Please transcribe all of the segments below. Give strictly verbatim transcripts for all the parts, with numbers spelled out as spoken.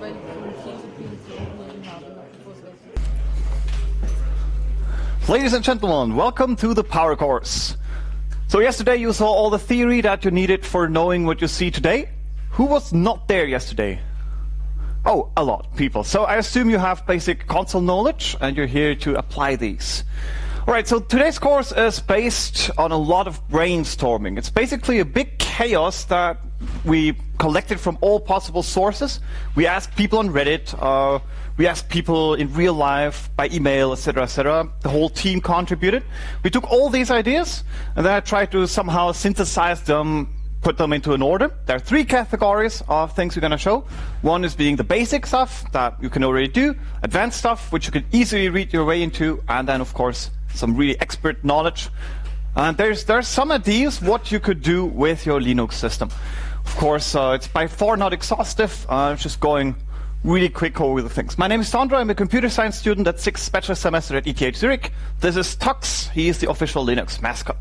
Ladies and gentlemen, welcome to the Power Course. So yesterday you saw all the theory that you needed for knowing what you see today. Who was not there yesterday? Oh, a lot of people. So I assume you have basic console knowledge and you're here to apply these. Alright, so today's course is based on a lot of brainstorming. It's basically a big chaos that we collected from all possible sources. We asked people on Reddit, uh, we asked people in real life, by email, et cetera, et cetera. The whole team contributed. We took all these ideas and then I tried to somehow synthesize them, put them into an order. There are three categories of things we're going to show. One is being the basic stuff that you can already do, advanced stuff which you can easily read your way into, and then of course some really expert knowledge. And there's there's some ideas what you could do with your Linux system. Of course, uh, it's by far not exhaustive. Uh, I'm just going really quick over the things. My name is Sandro. I'm a computer science student at sixth bachelor semester at E T H Zurich. This is Tux. He is the official Linux mascot.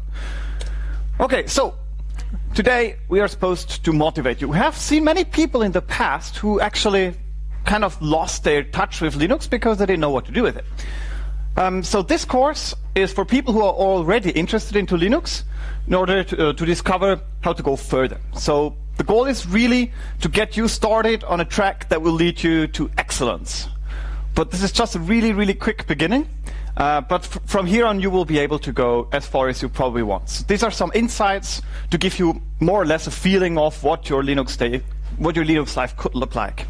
Okay, so today we are supposed to motivate you. We have seen many people in the past who actually kind of lost their touch with Linux because they didn't know what to do with it. Um, so this course is for people who are already interested into Linux in order to, uh, to discover how to go further. So the goal is really to get you started on a track that will lead you to excellence. But this is just a really, really quick beginning. Uh, but f from here on, you will be able to go as far as you probably want. So these are some insights to give you more or less a feeling of what your Linux day, what your Linux life could look like.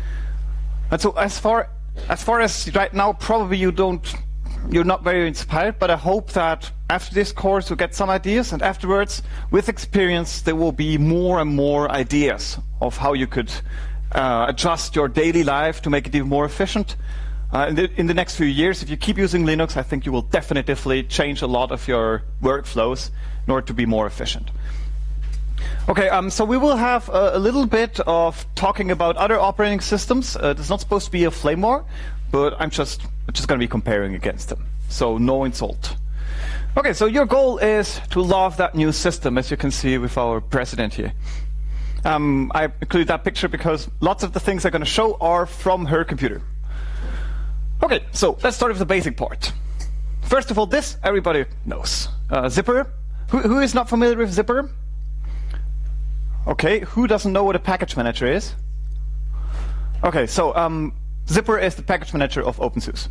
And so, as far as far as right now, probably you don't, you're not very inspired. But I hope that after this course, you get some ideas, and afterwards, with experience, there will be more and more ideas of how you could uh, adjust your daily life to make it even more efficient. Uh, in, the, in the next few years, if you keep using Linux, I think you will definitively change a lot of your workflows in order to be more efficient. Okay, um, so we will have a, a little bit of talking about other operating systems. Uh, it's not supposed to be a flame war, but I'm just, I'm just going to be comparing against them. So no insult. Okay, so your goal is to love that new system, as you can see with our president here. Um, I include that picture because lots of the things I'm going to show are from her computer. Okay, so let's start with the basic part. First of all, this everybody knows. Uh, Zypper. Who, who is not familiar with Zypper? Okay, who doesn't know what a package manager is? Okay, so um, Zypper is the package manager of OpenSUSE.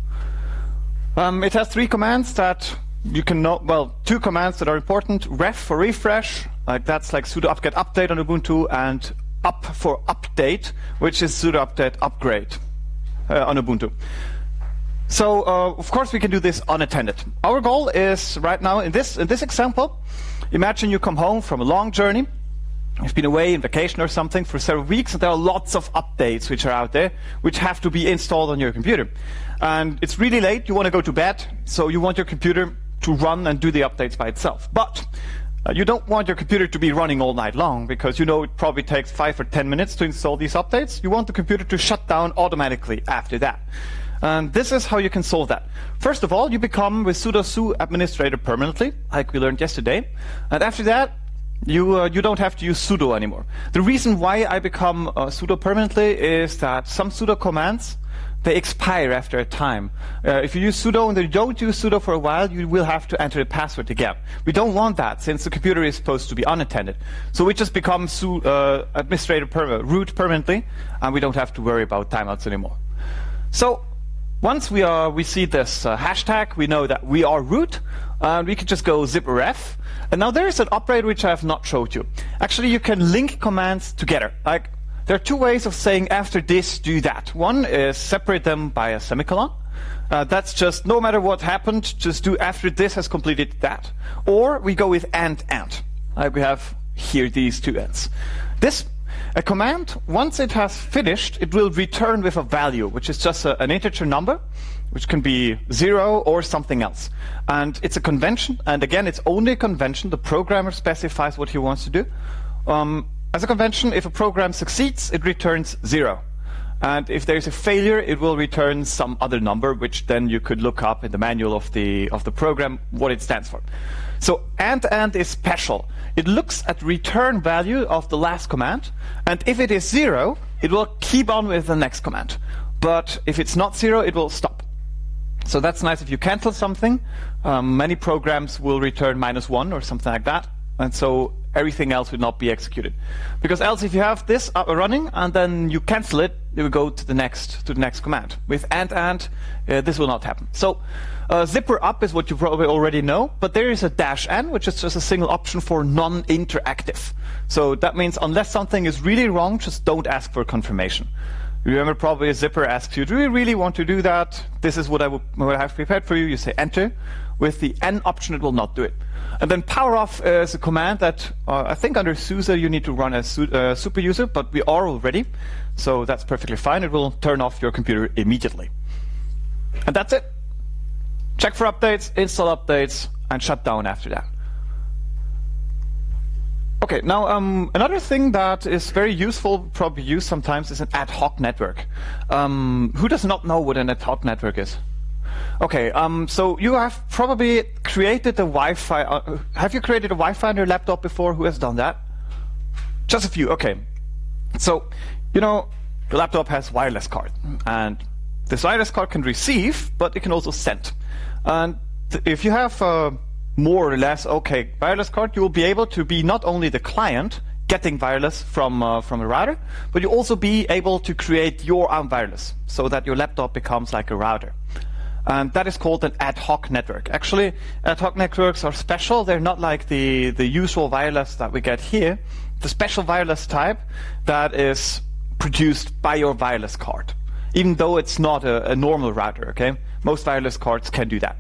Um, it has three commands that you can know, well, two commands that are important. Ref for refresh, like that's like sudo apt-get update on Ubuntu, and up for update, which is sudo apt-get upgrade uh, on Ubuntu. So, uh, of course, we can do this unattended. Our goal is right now, in this, in this example, imagine you come home from a long journey. You've been away on vacation or something for several weeks, and there are lots of updates which are out there, which have to be installed on your computer. And it's really late, you want to go to bed, so you want your computer to run and do the updates by itself. But uh, you don't want your computer to be running all night long, because you know it probably takes five or ten minutes to install these updates. You want the computer to shut down automatically after that. And this is how you can solve that. First of all, you become with sudo su administrator permanently, like we learned yesterday. And after that, You, uh, you don't have to use sudo anymore. The reason why I become uh, sudo permanently is that some sudo commands, they expire after a time. Uh, if you use sudo and then you don't use sudo for a while, you will have to enter a password again. We don't want that, since the computer is supposed to be unattended. So we just become su uh, administrator per root permanently, and we don't have to worry about timeouts anymore. So once we, are, we see this uh, hashtag, we know that we are root, and we can just go zypref. And now there is an operator which I have not showed you. Actually, you can link commands together. Like, there are two ways of saying after this, do that. One is separate them by a semicolon. Uh, that's just no matter what happened, just do after this has completed that. Or we go with and and. Like we have here these two ends. This a command, once it has finished, it will return with a value, which is just a, an integer number, which can be zero or something else. And it's a convention, and again, it's only a convention. The programmer specifies what he wants to do. Um, as a convention, if a program succeeds, it returns zero. And if there's a failure, it will return some other number, which then you could look up in the manual of the, of the program what it stands for. So and and is special. It looks at return value of the last command, and if it is zero, it will keep on with the next command. But if it's not zero, it will stop. So that's nice if you cancel something. Um, many programs will return minus one or something like that. And so everything else would not be executed. Because else if you have this up and running and then you cancel it, it will go to the next to the next command. With and and, uh, this will not happen. So uh, zipper up is what you probably already know, but there is a dash n, which is just a single option for non-interactive. So that means unless something is really wrong, just don't ask for confirmation. Remember, probably a zipper asks you, do you really want to do that? This is what I, would, what I have prepared for you. You say enter. With the N option, it will not do it. And then power off is a command that uh, I think under SUSE you need to run as su uh, super user, but we are already. So that's perfectly fine. It will turn off your computer immediately. And that's it. Check for updates, install updates, and shut down after that. Okay, now um, another thing that is very useful, probably used sometimes, is an ad hoc network. Um, who does not know what an ad hoc network is? Okay, um, so you have probably created a Wi-Fi. Uh, have you created a Wi-Fi on your laptop before? Who has done that? Just a few. Okay. So, you know, the laptop has wireless card, and this wireless card can receive, but it can also send. And if you have uh, more or less okay wireless card, you will be able to be not only the client getting wireless from uh, from a router, but you also be able to create your own wireless, so that your laptop becomes like a router. And that is called an ad hoc network. Actually, ad hoc networks are special. They're not like the, the usual wireless that we get here. The special wireless type that is produced by your wireless card, even though it's not a, a normal router, okay? Most wireless cards can do that.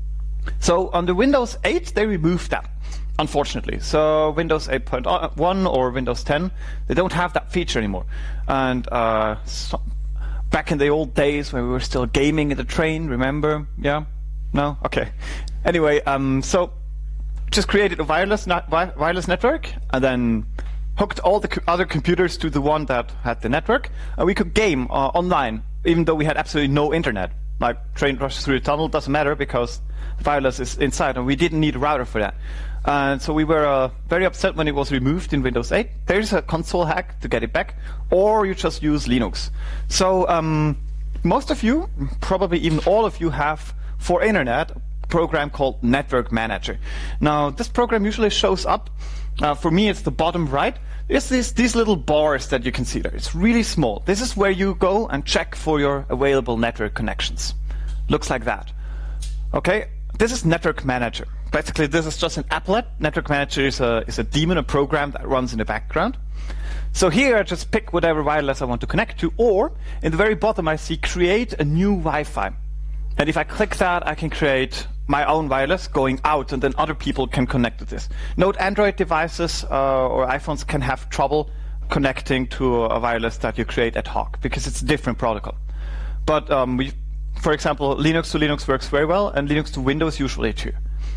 So on the Windows eight, they removed that, unfortunately. So Windows eight point one or Windows ten, they don't have that feature anymore. And uh, so back in the old days when we were still gaming in the train, remember? Yeah? No? Okay. Anyway, um, so just created a wireless net wireless network and then hooked all the co other computers to the one that had the network, and we could game uh, online, even though we had absolutely no internet. Like train rushes through the tunnel, doesn't matter because wireless is inside, and we didn't need a router for that. And so we were uh, very upset when it was removed in Windows eight. There's a console hack to get it back, or you just use Linux. So um, most of you, probably even all of you, have for internet a program called Network Manager. Now this program usually shows up. Uh, for me, it's the bottom right. It's these, these little bars that you can see there. It's really small. This is where you go and check for your available network connections. Looks like that. Okay, this is Network Manager. Basically, this is just an applet. Network Manager is a, is a daemon, a program that runs in the background. So here I just pick whatever wireless I want to connect to, or in the very bottom I see create a new Wi-Fi. And if I click that, I can create my own wireless going out, and then other people can connect to this. Note Android devices uh, or iPhones can have trouble connecting to a wireless that you create ad hoc, because it's a different protocol. But um, we, for example, Linux to Linux works very well, and Linux to Windows usually too.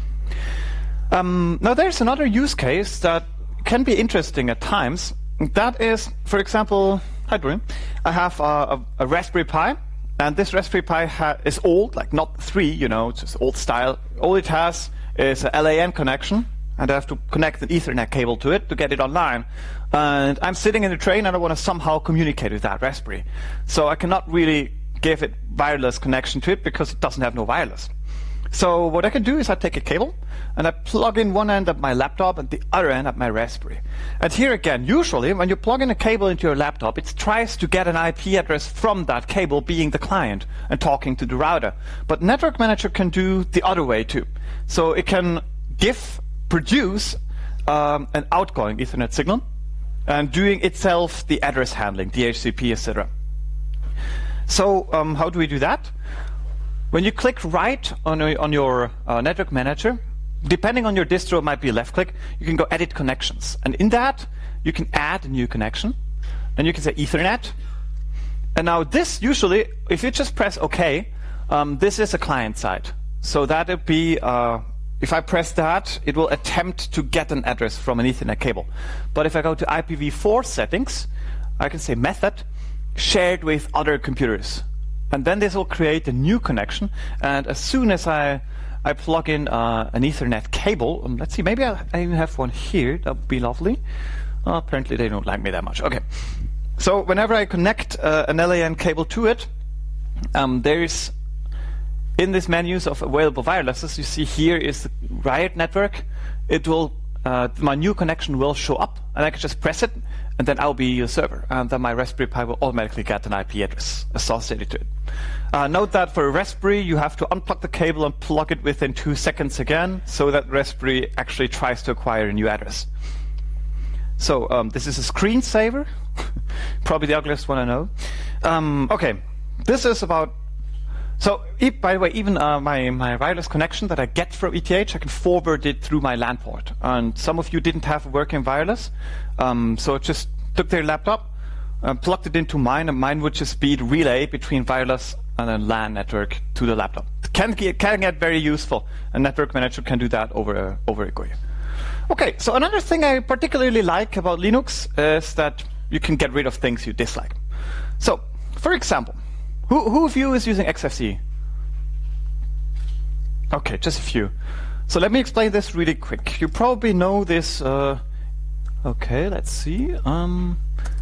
Um, now there's another use case that can be interesting at times. That is, for example, hi Dorian, I have a, a, a Raspberry Pi, and this Raspberry Pi ha is old, like not three, you know, it's just old style. All it has is a L A N connection, and I have to connect an Ethernet cable to it to get it online. And I'm sitting in the train and I want to somehow communicate with that Raspberry. So I cannot really give it wireless connection to it because it doesn't have no wireless. So what I can do is I take a cable and I plug in one end at my laptop and the other end at my Raspberry. And here again, usually when you plug in a cable into your laptop, it tries to get an I P address from that cable being the client and talking to the router. But Network Manager can do the other way too. So it can give, produce um, an outgoing Ethernet signal and doing itself the address handling, D H C P, et cetera. So um, how do we do that? When you click right on, a, on your uh, Network Manager, depending on your distro, it might be a left click, you can go Edit Connections. And in that, you can add a new connection. And you can say Ethernet. And now this, usually, if you just press OK, um, this is a client side. So that would be, uh, if I press that, it will attempt to get an address from an Ethernet cable. But if I go to I P v four settings, I can say Method, shared with other computers. And then this will create a new connection. And as soon as I, I plug in uh, an Ethernet cable, um, let's see, maybe I, I even have one here. That would be lovely. Uh, apparently they don't like me that much. Okay. So whenever I connect uh, an L A N cable to it, um, there is, in this menus of available wirelesses, you see here is the Riot network. It will, uh, my new connection will show up, and I can just press it, and then I'll be a server, and then my Raspberry Pi will automatically get an I P address associated to it. Uh, note that for a Raspberry, you have to unplug the cable and plug it within two seconds again, so that Raspberry actually tries to acquire a new address. So um, this is a screensaver, probably the ugliest one I know. Um, okay, this is about. So e by the way, even uh, my my wireless connection that I get from E T H, I can forward it through my LAN port. And some of you didn't have a working wireless, um, so it just took their laptop, uh, plugged it into mine, and mine would just be the relay between wireless and a LAN network to the laptop. It can get, can get very useful. A network manager can do that over a, over a G U I. Okay, so another thing I particularly like about Linux is that you can get rid of things you dislike. So, for example, who, who of you is using X F C? Okay, just a few. So let me explain this really quick. You probably know this. Uh, okay, let's see. Um,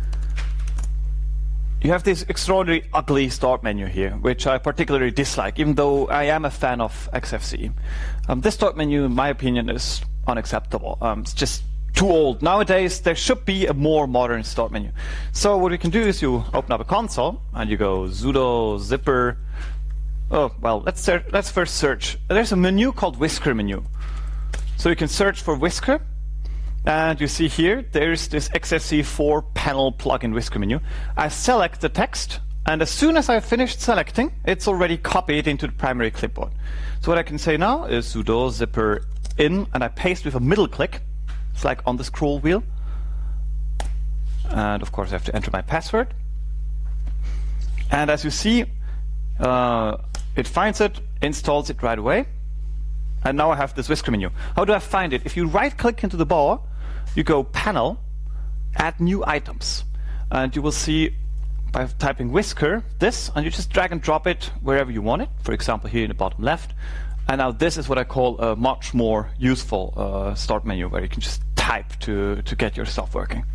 you have this extraordinarily ugly start menu here, which I particularly dislike, even though I am a fan of X F C. Um, this start menu, in my opinion, is unacceptable. Um, it's just too old. Nowadays, there should be a more modern start menu. So what we can do is you open up a console and you go sudo zipper. Oh, well, let's let's first search. There's a menu called Whisker menu. So you can search for Whisker, and you see here there's this X F C four panel plugin Whisker menu. I select the text, and as soon as I've finished selecting, it's already copied into the primary clipboard. So what I can say now is sudo zipper in, and I paste with a middle click. It's like on the scroll wheel. And of course I have to enter my password. And as you see, uh, it finds it, installs it right away. And now I have this Whisker menu. How do I find it? If you right click into the bar, you go panel, add new items. And you will see by typing Whisker this, and you just drag and drop it wherever you want it. For example, here in the bottom left. And now this is what I call a much more useful uh, start menu, where you can just type to, to get your stuff working.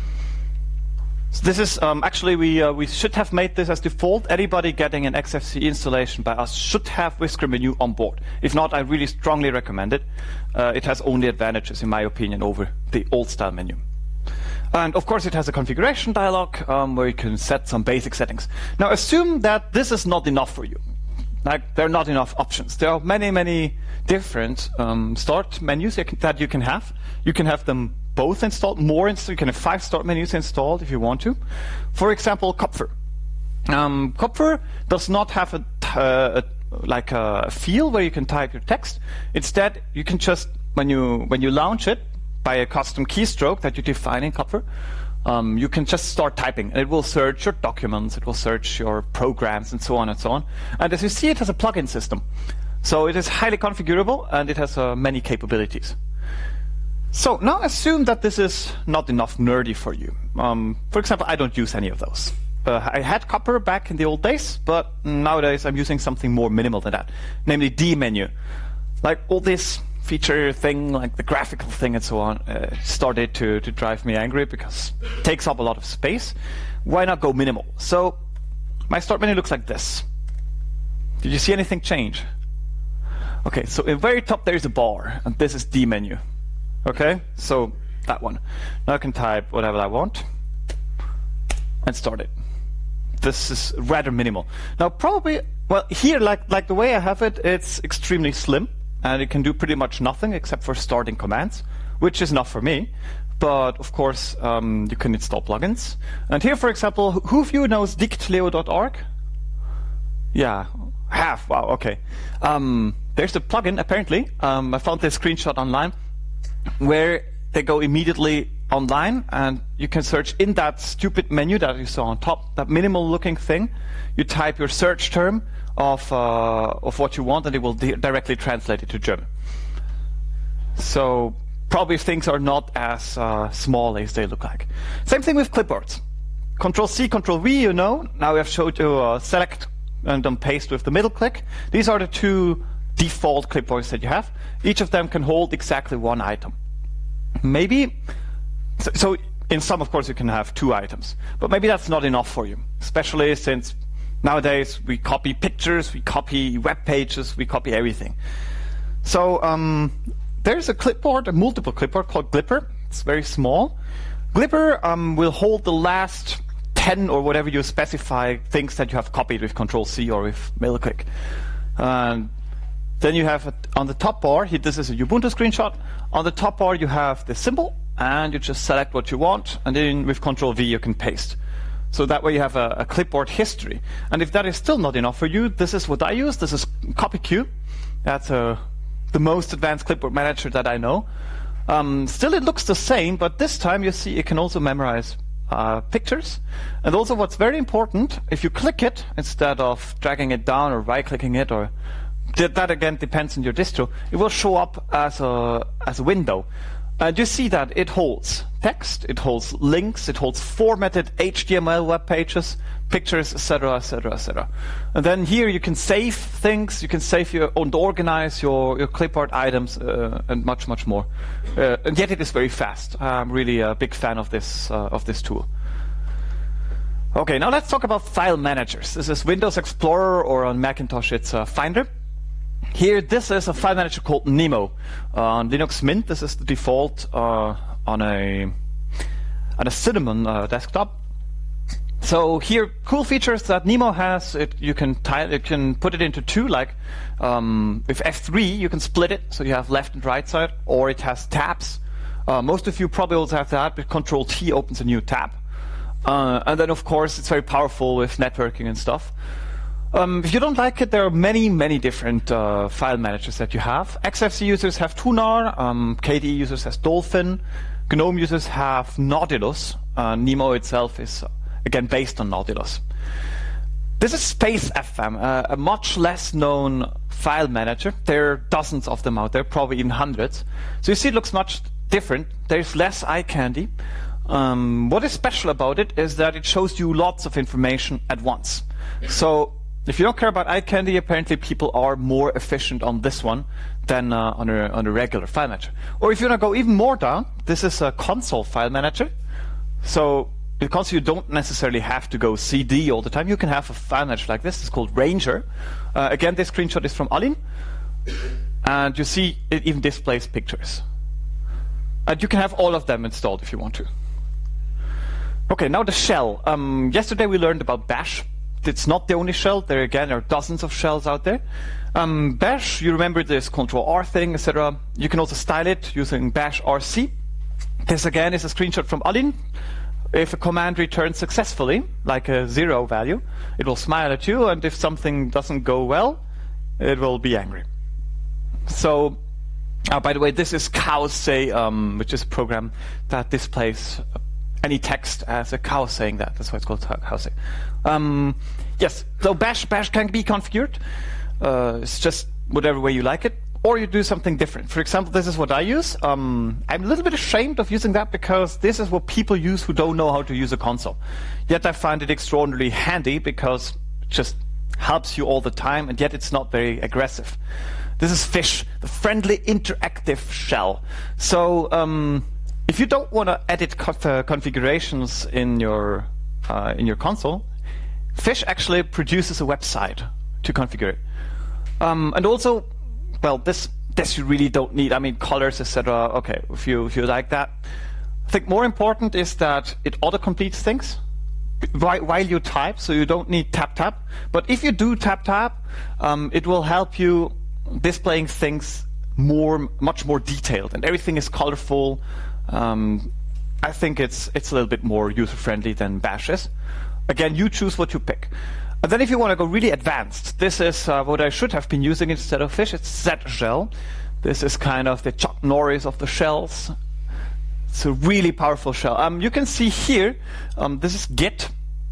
So this is um, actually, we, uh, we should have made this as default. Anybody getting an X F C installation by us should have Whisker menu on board. If not, I really strongly recommend it. Uh, it has only advantages, in my opinion, over the old style menu. And of course it has a configuration dialog um, where you can set some basic settings. Now assume that this is not enough for you. Like, there are not enough options. There are many, many different um, start menus you can, that you can have. You can have them both installed, more installed. You can have five start menus installed if you want to. For example, Kopfhörer. Um, Kopfhörer does not have a, uh, a like a field where you can type your text. Instead, you can just, when you when you launch it by a custom keystroke that you define in Kopfhörer, Um, you can just start typing, and it will search your documents, it will search your programs, and so on and so on. And as you see, it has a plugin system. So it is highly configurable, and it has uh, many capabilities. So now assume that this is not enough nerdy for you. Um, for example, I don't use any of those. Uh, I had Kopfhörer back in the old days, but nowadays I'm using something more minimal than that, namely D menu. Like all this feature thing, like the graphical thing and so on, uh, started to, to drive me angry because it takes up a lot of space. Why not go minimal? So my start menu looks like this. Did you see anything change? Okay, so in the very top there's a bar, and this is D menu. Okay, so that one. Now I can type whatever I want and start it. This is rather minimal. Now probably, well, here, like, like the way I have it, it's extremely slim. And it can do pretty much nothing except for starting commands, which is enough for me. But of course, um, you can install plugins. And here, for example, who of you knows dictleo dot org? Yeah, half. Wow, okay. Um, there's a plugin, apparently. Um, I found this screenshot online, where they go immediately online, and you can search in that stupid menu that you saw on top, that minimal-looking thing. You type your search term of uh, of what you want, and it will di directly translate it to German. So probably things are not as uh, small as they look like. Same thing with clipboards. Control C, Control V, you know. Now we have showed you uh, select and then paste with the middle click. These are the two default clipboards that you have. Each of them can hold exactly one item. Maybe, so, so in some, of course, you can have two items. But maybe that's not enough for you, especially since nowadays we copy pictures, we copy web pages, we copy everything. So um, there's a clipboard, a multiple clipboard called Glipper. It's very small. Glipper um, will hold the last ten or whatever you specify things that you have copied with control C or with middle click. Um, then you have, a, on the top bar, here, this is a Ubuntu screenshot. On the top bar you have the symbol, and you just select what you want, and then with control V you can paste. So that way you have a, a clipboard history. And if that is still not enough for you, this is what I use. This is CopyQ. That's a, the most advanced clipboard manager that I know. Um, still it looks the same, but this time you see it can also memorize uh, pictures. And also what's very important, if you click it, instead of dragging it down or right-clicking it, or that again depends on your distro, it will show up as a, as a window. And you see that it holds text, it holds links, it holds formatted H T M L web pages, pictures, et cetera, et cetera, et cetera. And then here you can save things, you can save your and organize your, your clipboard items, uh, and much, much more. Uh, and yet it is very fast. I'm really a big fan of this uh, of this tool. Okay, now let's talk about file managers. This is Windows Explorer, or on Macintosh it's uh, Finder. Here, this is a file manager called Nemo. Uh, on Linux Mint, this is the default uh, on a on a Cinnamon uh, desktop. So here, cool features that Nemo has. It, you can tile, you can put it into two. Like um, with F three, you can split it, so you have left and right side. Or it has tabs. Uh, most of you probably also have that. But control T opens a new tab. Uh, and then, of course, it's very powerful with networking and stuff. Um, if you don't like it, there are many, many different uh, file managers that you have. X F C users have Tunar, um, K D E users has Dolphin, GNOME users have Nautilus. Uh, Nemo itself is, uh, again, based on Nautilus. This is Space F M, uh, a much less known file manager. There are dozens of them out there, probably even hundreds. So you see it looks much different. There's less eye candy. Um, what is special about it is that it shows you lots of information at once. So if you don't care about eye candy, apparently people are more efficient on this one than uh, on, a, on a regular file manager. Or if you want to go even more down, this is a console file manager. So in console, you don't necessarily have to go C D all the time. You can have a file manager like this. It's called Ranger. Uh, again, this screenshot is from Alin. And you see it even displays pictures. And you can have all of them installed if you want to. Okay, now the shell. Um, yesterday we learned about Bash. It's not the only shell. There again are dozens of shells out there. Um, Bash, you remember this control R thing, et cetera. You can also style it using Bash R C. This again is a screenshot from Alin. If a command returns successfully, like a zero value, it will smile at you, and if something doesn't go well, it will be angry. So, uh, by the way, this is cowsay, um, which is a program that displays any text as a cow saying that. That's why it's called cowsay. Um, yes, so Bash Bash can be configured. Uh, it's just whatever way you like it, or you do something different. For example, this is what I use. Um, I'm a little bit ashamed of using that because this is what people use who don't know how to use a console. Yet I find it extraordinarily handy because it just helps you all the time, and yet it's not very aggressive. This is Fish, the friendly interactive shell. So um, if you don't want to edit conf uh, configurations in your uh, in your console, Fish actually produces a website to configure it. Um, and also, well, this this you really don't need. I mean, colors, et cetera. Okay, if you if you like that. I think more important is that it auto-completes things while, while you type, so you don't need tap tap. But if you do tap tap, um, it will help you displaying things more, much more detailed, and everything is colorful. Um, I think it's it's a little bit more user-friendly than Bash is. Again, you choose what you pick. And then if you want to go really advanced, this is uh, what I should have been using instead of Fish. It's Z-Shell. This is kind of the Chuck Norris of the shells. It's a really powerful shell. Um, you can see here, um, this is Git.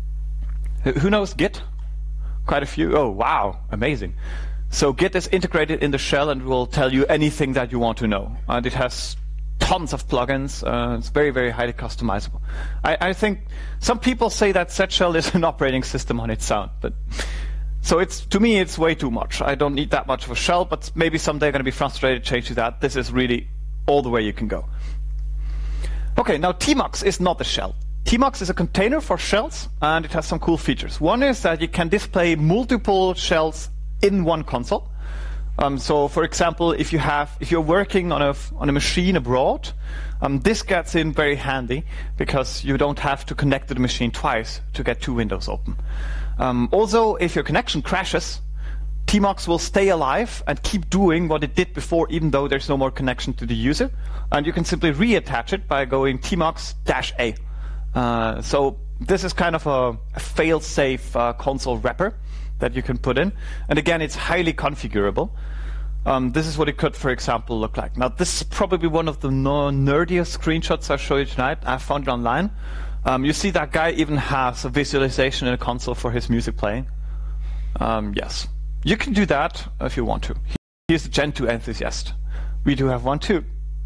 Who knows Git? Quite a few. Oh, wow, amazing. So Git is integrated in the shell and will tell you anything that you want to know. And it has tons of plugins. Uh, it's very, very highly customizable. I, I think some people say that Z-Shell is an operating system on its own, but so it's to me it's way too much. I don't need that much of a shell, but maybe someday I'm going to be frustrated, change to that. This is really all the way you can go. Okay, now tmux is not a shell. Tmux is a container for shells, and it has some cool features. One is that you can display multiple shells in one console. Um, so, for example, if you have, if you're working on a on a machine abroad, um, this gets in very handy because you don't have to connect to the machine twice to get two windows open. Um, also, if your connection crashes, tmux will stay alive and keep doing what it did before, even though there's no more connection to the user. And you can simply reattach it by going tmux-a. Uh, so this is kind of a, a fail-safe uh, console wrapper that you can put in. And again, it's highly configurable. Um, this is what it could, for example, look like. Now, this is probably one of the no nerdiest screenshots I'll show you tonight. I found it online. Um, you see that guy even has a visualization in a console for his music playing. Um, yes. You can do that if you want to. Here's the Gen two enthusiast. We do have one too.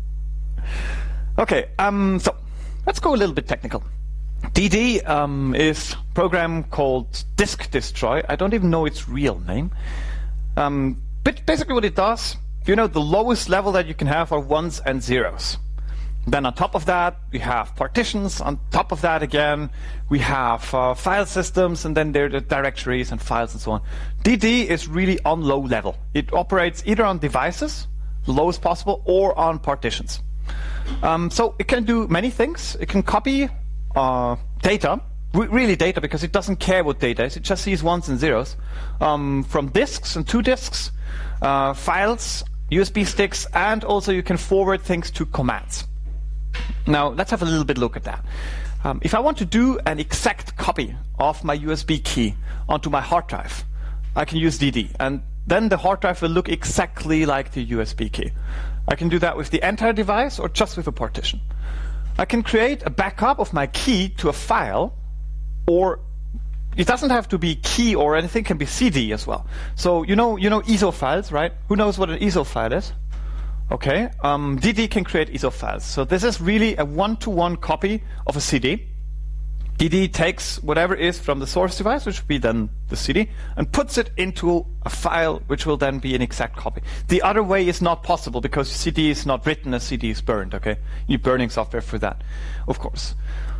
Okay, um, so let's go a little bit technical. D D um, is a program called Disk Destroy. I don't even know its real name. Um, but basically what it does, you know, the lowest level that you can have are ones and zeros. Then on top of that, we have partitions. On top of that again, we have uh, file systems, and then there are the directories and files and so on. D D is really on low level. It operates either on devices, the lowest possible, or on partitions. Um, so it can do many things. It can copy uh, data, re really data, because it doesn't care what data is. It just sees ones and zeros um, from disks and two disks, uh, files, U S B sticks, and also you can forward things to commands. Now, let's have a little bit look at that. Um, if I want to do an exact copy of my U S B key onto my hard drive, I can use D D, and then the hard drive will look exactly like the U S B key. I can do that with the entire device or just with a partition. I can create a backup of my key to a file, or it doesn't have to be key or anything, it can be C D as well. So you know, you know I S O files, right? Who knows what an I S O file is? Okay, um, D D can create I S O files. So this is really a one-to-one copy of a C D. D D takes whatever is from the source device, which would be then the C D, and puts it into a file, which will then be an exact copy. The other way is not possible because C D is not written as C D is burned, okay? You need burning software for that, of course.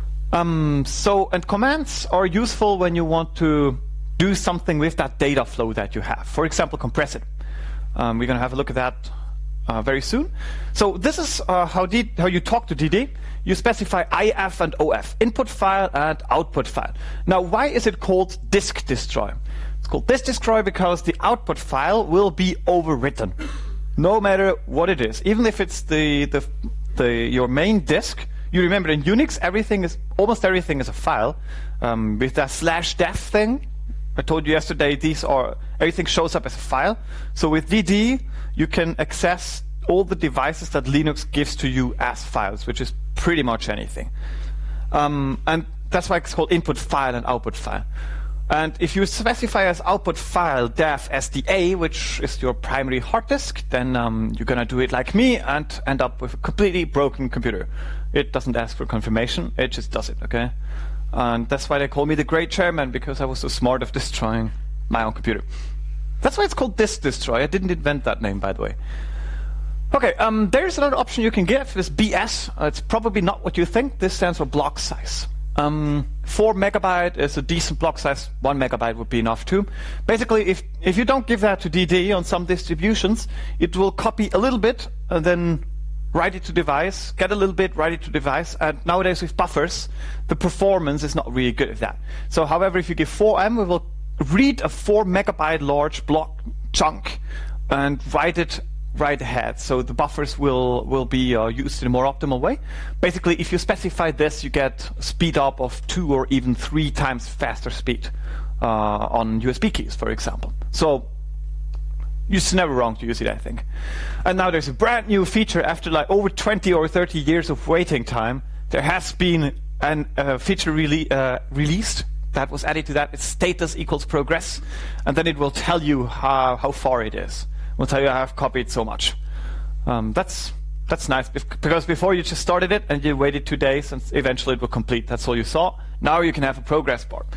Um, so, and commands are useful when you want to do something with that data flow that you have. For example, compress it. Um, we're going to have a look at that Uh, very soon. So this is uh, how, D how you talk to D D. You specify I F and O F, input file and output file. Now, why is it called Disk Destroy? It's called Disk Destroy because the output file will be overwritten, no matter what it is. Even if it's the, the, the your main disk. You remember in Unix, everything is almost everything is a file. Um, with that slash def thing, I told you yesterday, these are everything shows up as a file. So with D D, you can access all the devices that Linux gives to you as files, which is pretty much anything. Um, and that's why it's called input file and output file. And if you specify as output file def S D A, which is your primary hard disk, then um, you're going to do it like me and end up with a completely broken computer. It doesn't ask for confirmation, it just does it, okay? And that's why they call me the great chairman, because I was so smart of destroying my own computer. That's why it's called Disk Destroy. I didn't invent that name, by the way. Okay, um, there's another option you can get, this B S. Uh, it's probably not what you think. This stands for block size. Um, four megabyte is a decent block size. One megabyte would be enough too. Basically, if, if you don't give that to D D on some distributions, it will copy a little bit and then write it to device, get a little bit, write it to device, and nowadays with buffers, the performance is not really good at that. So however, if you give four M, we will read a four megabyte large block chunk and write it right ahead. So the buffers will, will be uh, used in a more optimal way. Basically, if you specify this, you get a speed up of two or even three times faster speed uh, on U S B keys, for example. So it's never wrong to use it, I think. And now there's a brand new feature after like over twenty or thirty years of waiting time. There has been a uh, feature really, uh, released that was added to that. It's status equals progress. And then it will tell you how, how far it is. It will tell you I have copied so much. Um, that's, that's nice, because before you just started it and you waited two days and eventually it will complete. That's all you saw. Now you can have a progress bar.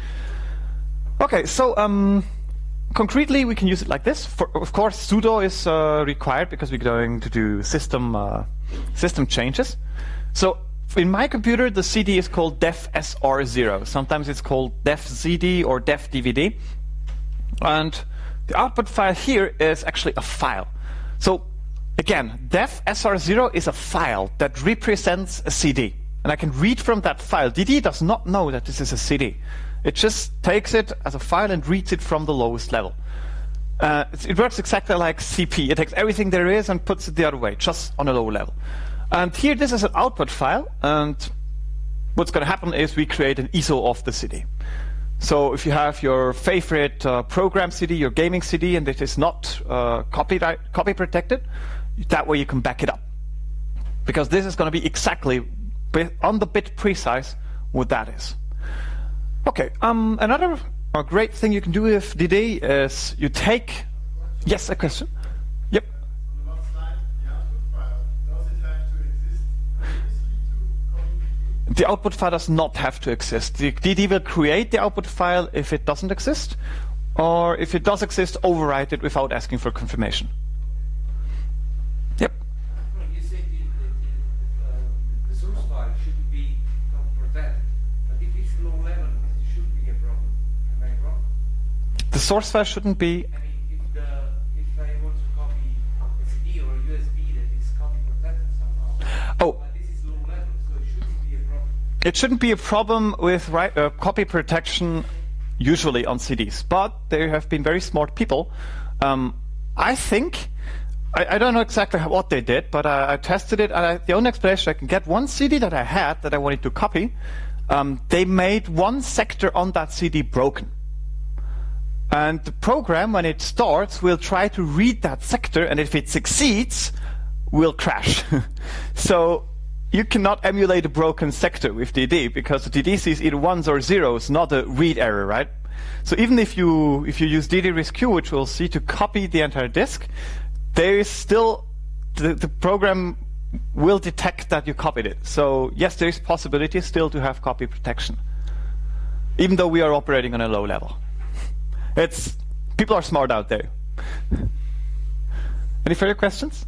Okay, so um, concretely, we can use it like this. For, of course, sudo is uh, required because we're going to do system uh, system changes. So in my computer, the C D is called def S R zero. Sometimes it's called def Z D or def D V D. And the output file here is actually a file. So again, def S R zero is a file that represents a C D. And I can read from that file. D D does not know that this is a C D. It just takes it as a file and reads it from the lowest level. Uh, it works exactly like C P. It takes everything there is and puts it the other way, just on a low level. And here, this is an output file. And what's going to happen is we create an I S O of the C D. So if you have your favorite uh, program C D, your gaming C D, and it is not uh, copyright, copy protected, that way you can back it up. Because this is going to be exactly on the bit precise what that is. Okay, um, another uh, great thing you can do with D D is you take... Yes, a question? Yep. On the last slide, the output file, does it have to exist previously to copy D D? The output file does not have to exist. The D D will create the output file if it doesn't exist, or if it does exist, overwrite it without asking for confirmation. Yep. You said the, the, uh, the source file shouldn't be protected, but if it's low level, it shouldn't be a problem. Am I wrong? The source file shouldn't be... I mean, if, the, if I want to copy a C D or a U S B that is copy protected somehow, Oh. but this is low level, so it shouldn't be a problem. It shouldn't be a problem with right, uh, copy protection usually on C Ds, but there have been very smart people. Um, I think, I, I don't know exactly how, what they did, but I, I tested it, and I, the only explanation I can get, one C D that I had that I wanted to copy, um, they made one sector on that C D broken. And the program, when it starts, will try to read that sector, and if it succeeds, will crash. So you cannot emulate a broken sector with D D, because the D D sees either ones or zeros, not a read error, right? So even if you if you use D D rescue, which we'll see, to copy the entire disk, there is still the, the program will detect that you copied it. So yes, there is possibility still to have copy protection, even though we are operating on a low level. It's people are smart out there. Any further questions?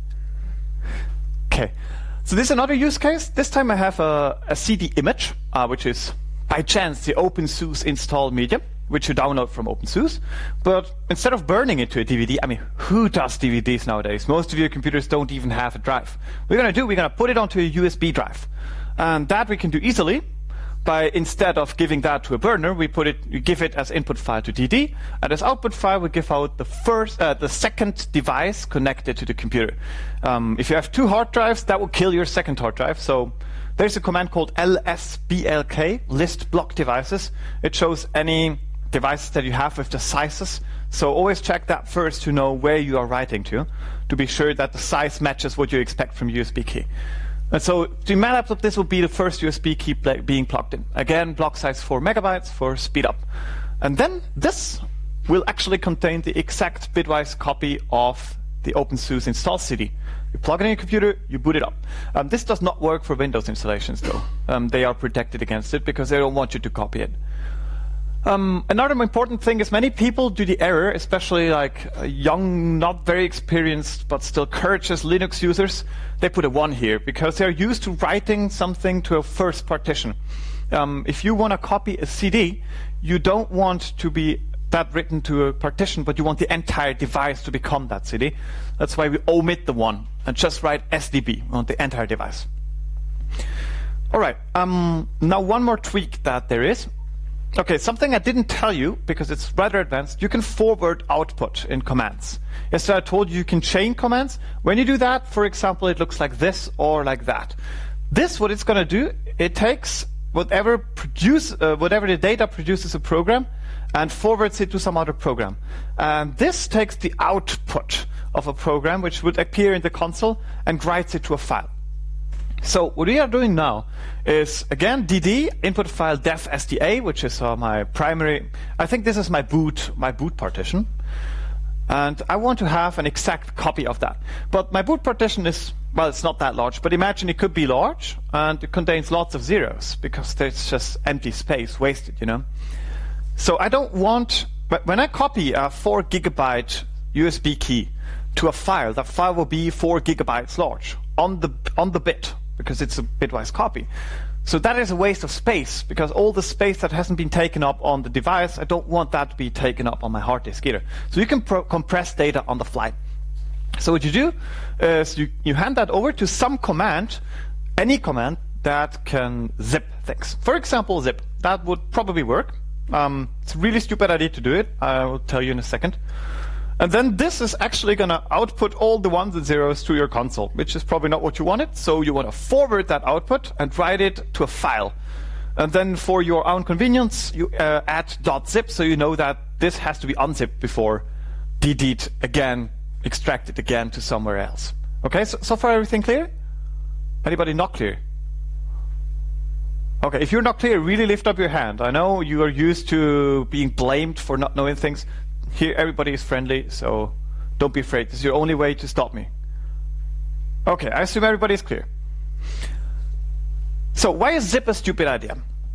Okay. So this is another use case. This time I have a, a C D image, uh, which is by chance the OpenSUSE install media, which you download from OpenSUSE. But instead of burning it to a D V D, I mean, who does D V Ds nowadays? Most of your computers don't even have a drive. What we're going to do, we're going to put it onto a U S B drive. And that we can do easily by, instead of giving that to a burner, we put it, we give it as input file to D D, and as output file we give out the first, uh, the second device connected to the computer. Um, if you have two hard drives, that will kill your second hard drive. So there's a command called L S B L K, list block devices. It shows any devices that you have with the sizes. So always check that first to know where you are writing to, to be sure that the size matches what you expect from U S B key. And so to my laptop, this will be the first U S B key being plugged in. Again, block size four megabytes for speed up. And then this will actually contain the exact bitwise copy of the OpenSUSE install C D. You plug it in your computer, you boot it up. Um, this does not work for Windows installations, though. Um, they are protected against it because they don't want you to copy it. Um, another important thing is many people do the error, especially like uh, young, not very experienced, but still courageous Linux users. They put a one here because they're used to writing something to a first partition. Um, if you want to copy a C D, you don't want to be that written to a partition, but you want the entire device to become that C D. That's why we omit the one and just write S D B on the entire device. All right. Um, now one more tweak that there is. Okay, something I didn't tell you, because it's rather advanced, you can forward output in commands. Yesterday I told you you can chain commands. When you do that, for example, it looks like this or like that. This, what it's going to do, it takes whatever produce, uh, whatever the data produces a program and forwards it to some other program. And this takes the output of a program, which would appear in the console, and writes it to a file. So what we are doing now is, again, D D, input file def S D A, which is uh, my primary, I think this is my boot, my boot partition. And I want to have an exact copy of that. But my boot partition is, well, it's not that large, but imagine it could be large, and it contains lots of zeros, because there's just empty space wasted, you know? So I don't want, but when I copy a four gigabyte U S B key to a file, that file will be four gigabytes large on the, on the bit. because it's a bitwise copy. So that is a waste of space, because all the space that hasn't been taken up on the device, I don't want that to be taken up on my hard disk either. So you can pro compress data on the fly. So what you do is you, you hand that over to some command, any command that can zip things. For example, zip. That would probably work. Um, it's a really stupid idea to do it. I will tell you in a second. And then this is actually going to output all the ones and zeros to your console, which is probably not what you wanted. So you want to forward that output and write it to a file. And then for your own convenience, you uh, add .zip, so you know that this has to be unzipped before D D'd again, extracted again to somewhere else. Okay, so, so far everything clear? Anybody not clear? Okay, if you're not clear, really lift up your hand. I know you are used to being blamed for not knowing things. Here, everybody is friendly, so don't be afraid. This is your only way to stop me. Okay, I assume everybody is clear. So why is zip a stupid idea?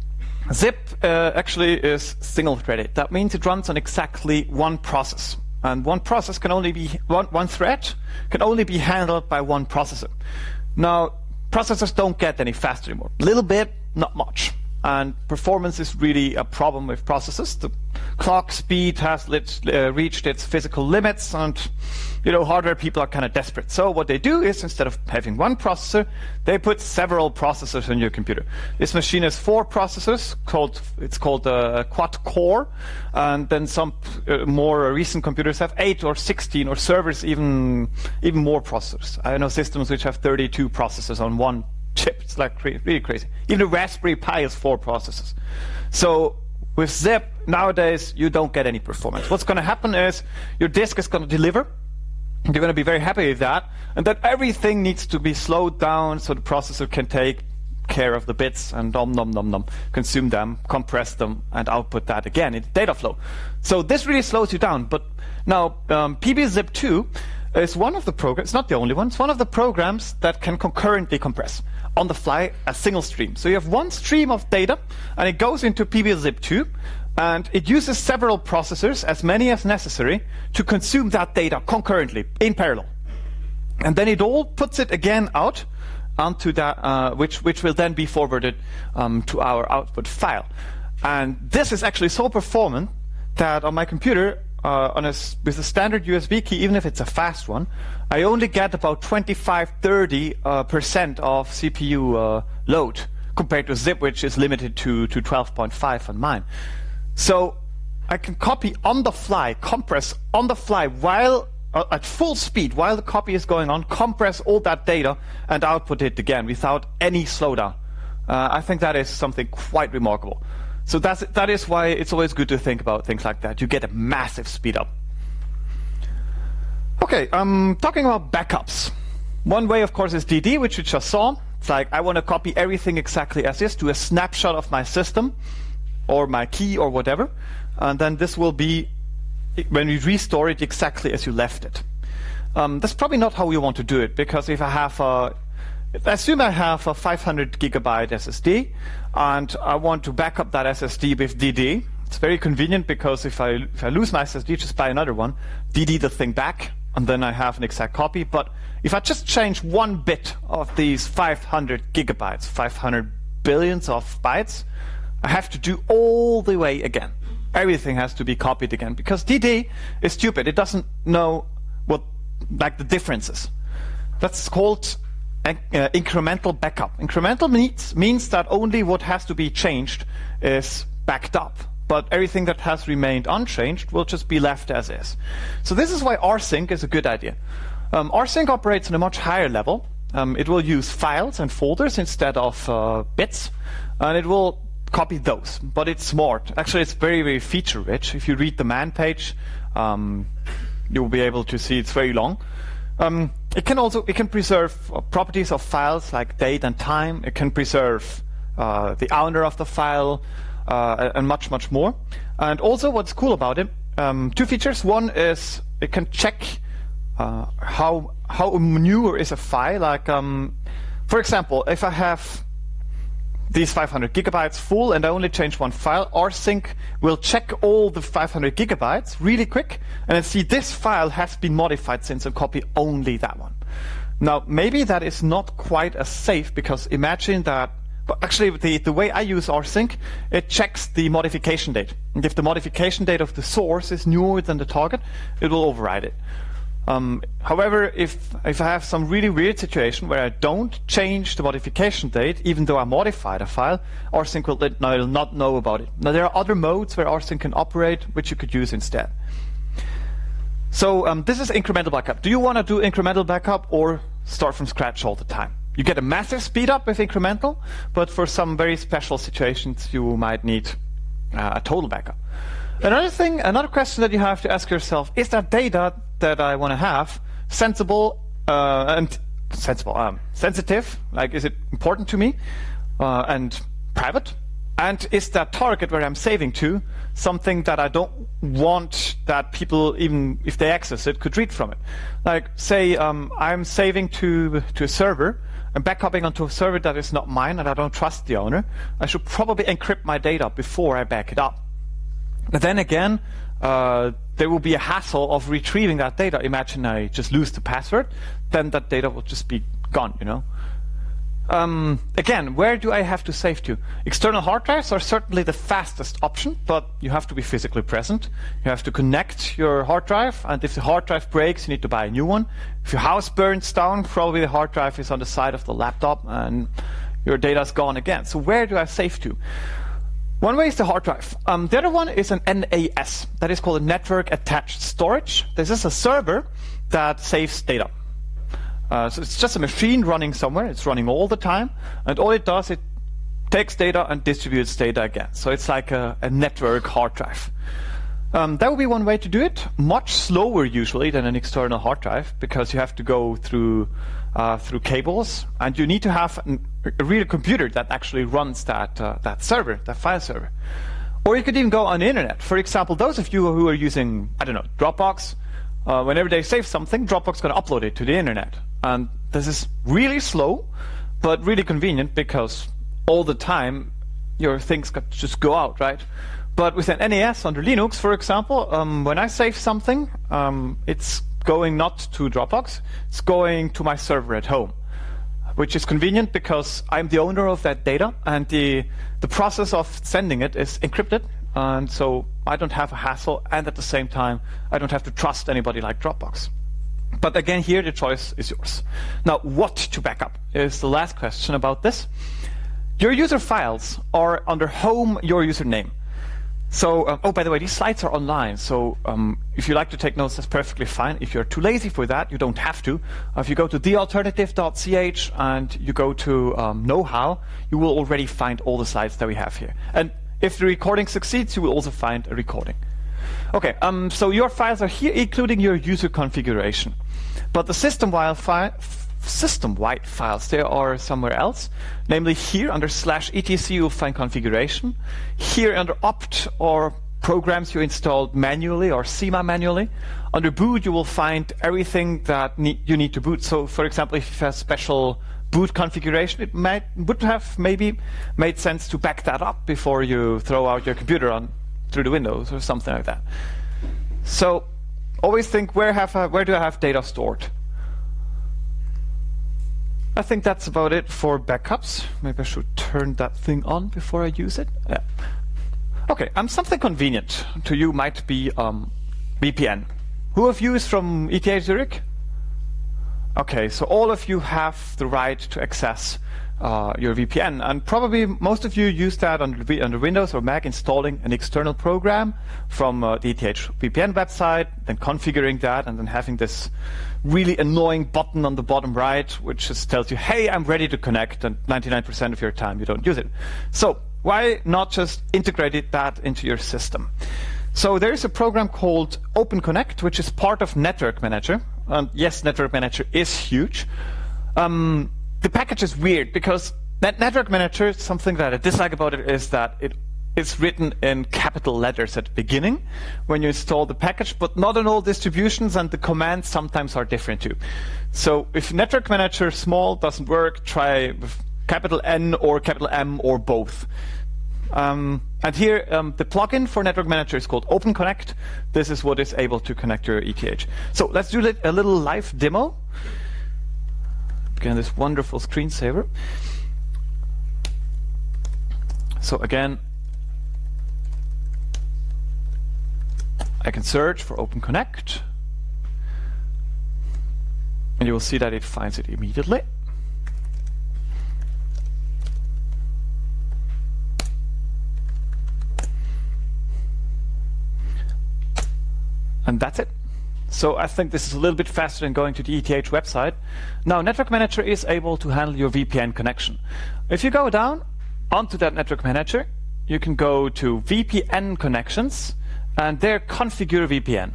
Zip uh, actually is single-threaded. That means it runs on exactly one process. And one process can only be, one, one thread can only be handled by one processor. Now, processors don't get any faster anymore. A little bit, not much. And performance is really a problem with processors. The clock speed has lit, uh, reached its physical limits, and you know, hardware people are kind of desperate. So what they do is, instead of having one processor, they put several processors in your computer. This machine has four processors, called it's called a quad core, and then some uh, more recent computers have eight or sixteen, or servers even even more processors. I know systems which have thirty-two processors on one chip. It's like cra really crazy. Even the Raspberry Pi has four processors. So with zip, nowadays, you don't get any performance. What's going to happen is your disk is going to deliver. You're going to be very happy with that. And then everything needs to be slowed down so the processor can take care of the bits and nom nom nom nom, consume them, compress them, and output that again in data flow. So this really slows you down. But now, um, P B zip two is one of the programs, it's not the only one, it's one of the programs that can concurrently compress on the fly a single stream. So you have one stream of data, and it goes into P B zip two, and it uses several processors, as many as necessary, to consume that data concurrently, in parallel. And then it all puts it again out onto that, uh, which, which will then be forwarded um, to our output file. And this is actually so performant that on my computer, Uh, on a, with a standard U S B key, even if it's a fast one, I only get about twenty-five to thirty percent uh, of C P U uh, load, compared to zip, which is limited to, to twelve point five on mine. So I can copy on the fly, compress on the fly, while uh, at full speed, while the copy is going on, compress all that data and output it again without any slowdown. Uh, I think that is something quite remarkable. So that's, that is why it's always good to think about things like that. You get a massive speed up. Okay, um, talking about backups. One way, of course, is D D, which you just saw. It's like, I want to copy everything exactly as is, do a snapshot of my system, or my key, or whatever. And then this will be, when we restore it, exactly as you left it. Um, that's probably not how you want to do it, because if I have a Assume I have a five hundred gigabyte S S D, and I want to back up that S S D with D D. It's very convenient, because if I, if I lose my S S D, just buy another one, D D the thing back, and then I have an exact copy. But if I just change one bit of these five hundred gigabytes, five hundred billions of bytes, I have to do all the way again. Everything has to be copied again, because D D is stupid. It doesn't know what, like, the differences. That's called Uh, incremental backup. Incremental means, means that only what has to be changed is backed up, but everything that has remained unchanged will just be left as is. So this is why rsync is a good idea. Um, rsync operates on a much higher level. Um, it will use files and folders instead of uh, bits, and it will copy those, but it's smart. Actually, it's very, very feature-rich. If you read the man page, um, you'll be able to see it's very long. Um, it can also it can preserve uh, properties of files like date and time. It can preserve uh, the owner of the file uh, and much much more. And also, what's cool about it? Um, two features. One is it can check uh, how how new is a file. Like, um, for example, if I have these five hundred gigabytes full and I only change one file, rsync will check all the five hundred gigabytes really quick and then see this file has been modified since I copy only that one. Now, maybe that is not quite as safe, because imagine that, but actually the, the way I use rsync, it checks the modification date. And if the modification date of the source is newer than the target, it will override it. Um, however, if, if I have some really weird situation where I don't change the modification date, even though I modified a file, rsync will will not know about it. Now, there are other modes where rsync can operate, which you could use instead. So um, this is incremental backup. Do you want to do incremental backup or start from scratch all the time? You get a massive speed up with incremental, but for some very special situations, you might need uh, a total backup. Another thing, another question that you have to ask yourself, is that data that I want to have sensible uh, and sensible, um, sensitive? Like, is it important to me uh, and private? And is that target where I'm saving to something that I don't want that people, even if they access it, could read from it? Like, say um, I'm saving to to a server, I'm backupping onto a server that is not mine and I don't trust the owner. I should probably encrypt my data before I back it up. But then again, uh, there will be a hassle of retrieving that data. Imagine I just lose the password, then that data will just be gone, you know? Um, again, where do I have to save to? External hard drives are certainly the fastest option, but you have to be physically present. You have to connect your hard drive, and if the hard drive breaks, you need to buy a new one. If your house burns down, probably the hard drive is on the side of the laptop, and your data's gone again. So where do I save to? One way is the hard drive. Um, the other one is an N A S. That is called a network attached storage. This is a server that saves data. Uh, so it's just a machine running somewhere. It's running all the time, and all it does, it takes data and distributes data again. So it's like a, a network hard drive. Um, that would be one way to do it. Much slower usually than an external hard drive, because you have to go through uh, through cables, and you need to have an, a real computer that actually runs that uh, that server, that file server. Or you could even go on the internet. For example, those of you who are using, I don't know, Dropbox, uh, whenever they save something, Dropbox is going to upload it to the internet. And this is really slow, but really convenient, because all the time your things got to just go out, right? But with an N A S under Linux, for example, um, when I save something, um, it's going not to Dropbox, it's going to my server at home, which is convenient because I'm the owner of that data, and the, the process of sending it is encrypted, and so I don't have a hassle, and at the same time, I don't have to trust anybody like Dropbox. But again, here the choice is yours. Now, what to backup is the last question about this. Your user files are under home your username. So, uh, oh, by the way, these slides are online, so um, if you like to take notes, that's perfectly fine. If you're too lazy for that, you don't have to. Uh, if you go to the alternative dot c h and you go to um, know-how, you will already find all the slides that we have here. And if the recording succeeds, you will also find a recording. Okay, um, so your files are here, including your user configuration. But the system-wide fi system-wide files, they are somewhere else. Namely, here under slash etc, you'll find configuration. Here under opt or programs you installed manually or semi-manually. Under boot, you will find everything that ne you need to boot. So, for example, if you have special boot configuration, it might would have maybe made sense to back that up before you throw out your computer on through the windows or something like that. So always think, where have I, where do I have data stored? I think that's about it for backups. Maybe I should turn that thing on before I use it. Yeah. Okay, um, something convenient to you might be um, V P N. Who of you is from E T H Zurich? Okay, so all of you have the right to access uh, your V P N, and probably most of you use that under, under Windows or Mac, installing an external program from uh, the E T H V P N website, then configuring that, and then having this really annoying button on the bottom right, which just tells you, hey, I'm ready to connect, and ninety-nine percent of your time you don't use it. So why not just integrate that into your system? So there is a program called OpenConnect, which is part of Network Manager. And yes, Network Manager is huge. Um, the package is weird because Net Network Manager, something that I dislike about it is that it is written in capital letters at the beginning when you install the package, but not on all distributions, and the commands sometimes are different too. So if Network Manager small doesn't work, try with capital N or capital M or both. Um, and here, um, the plugin for Network Manager is called OpenConnect. This is what is able to connect your E T H. So let's do a little live demo. Again, this wonderful screensaver. So again, I can search for Open Connect, and you will see that it finds it immediately. And that's it. So I think this is a little bit faster than going to the E T H website. Now, Network Manager is able to handle your V P N connection. If you go down onto that Network Manager, you can go to V P N connections, and there configure V P N.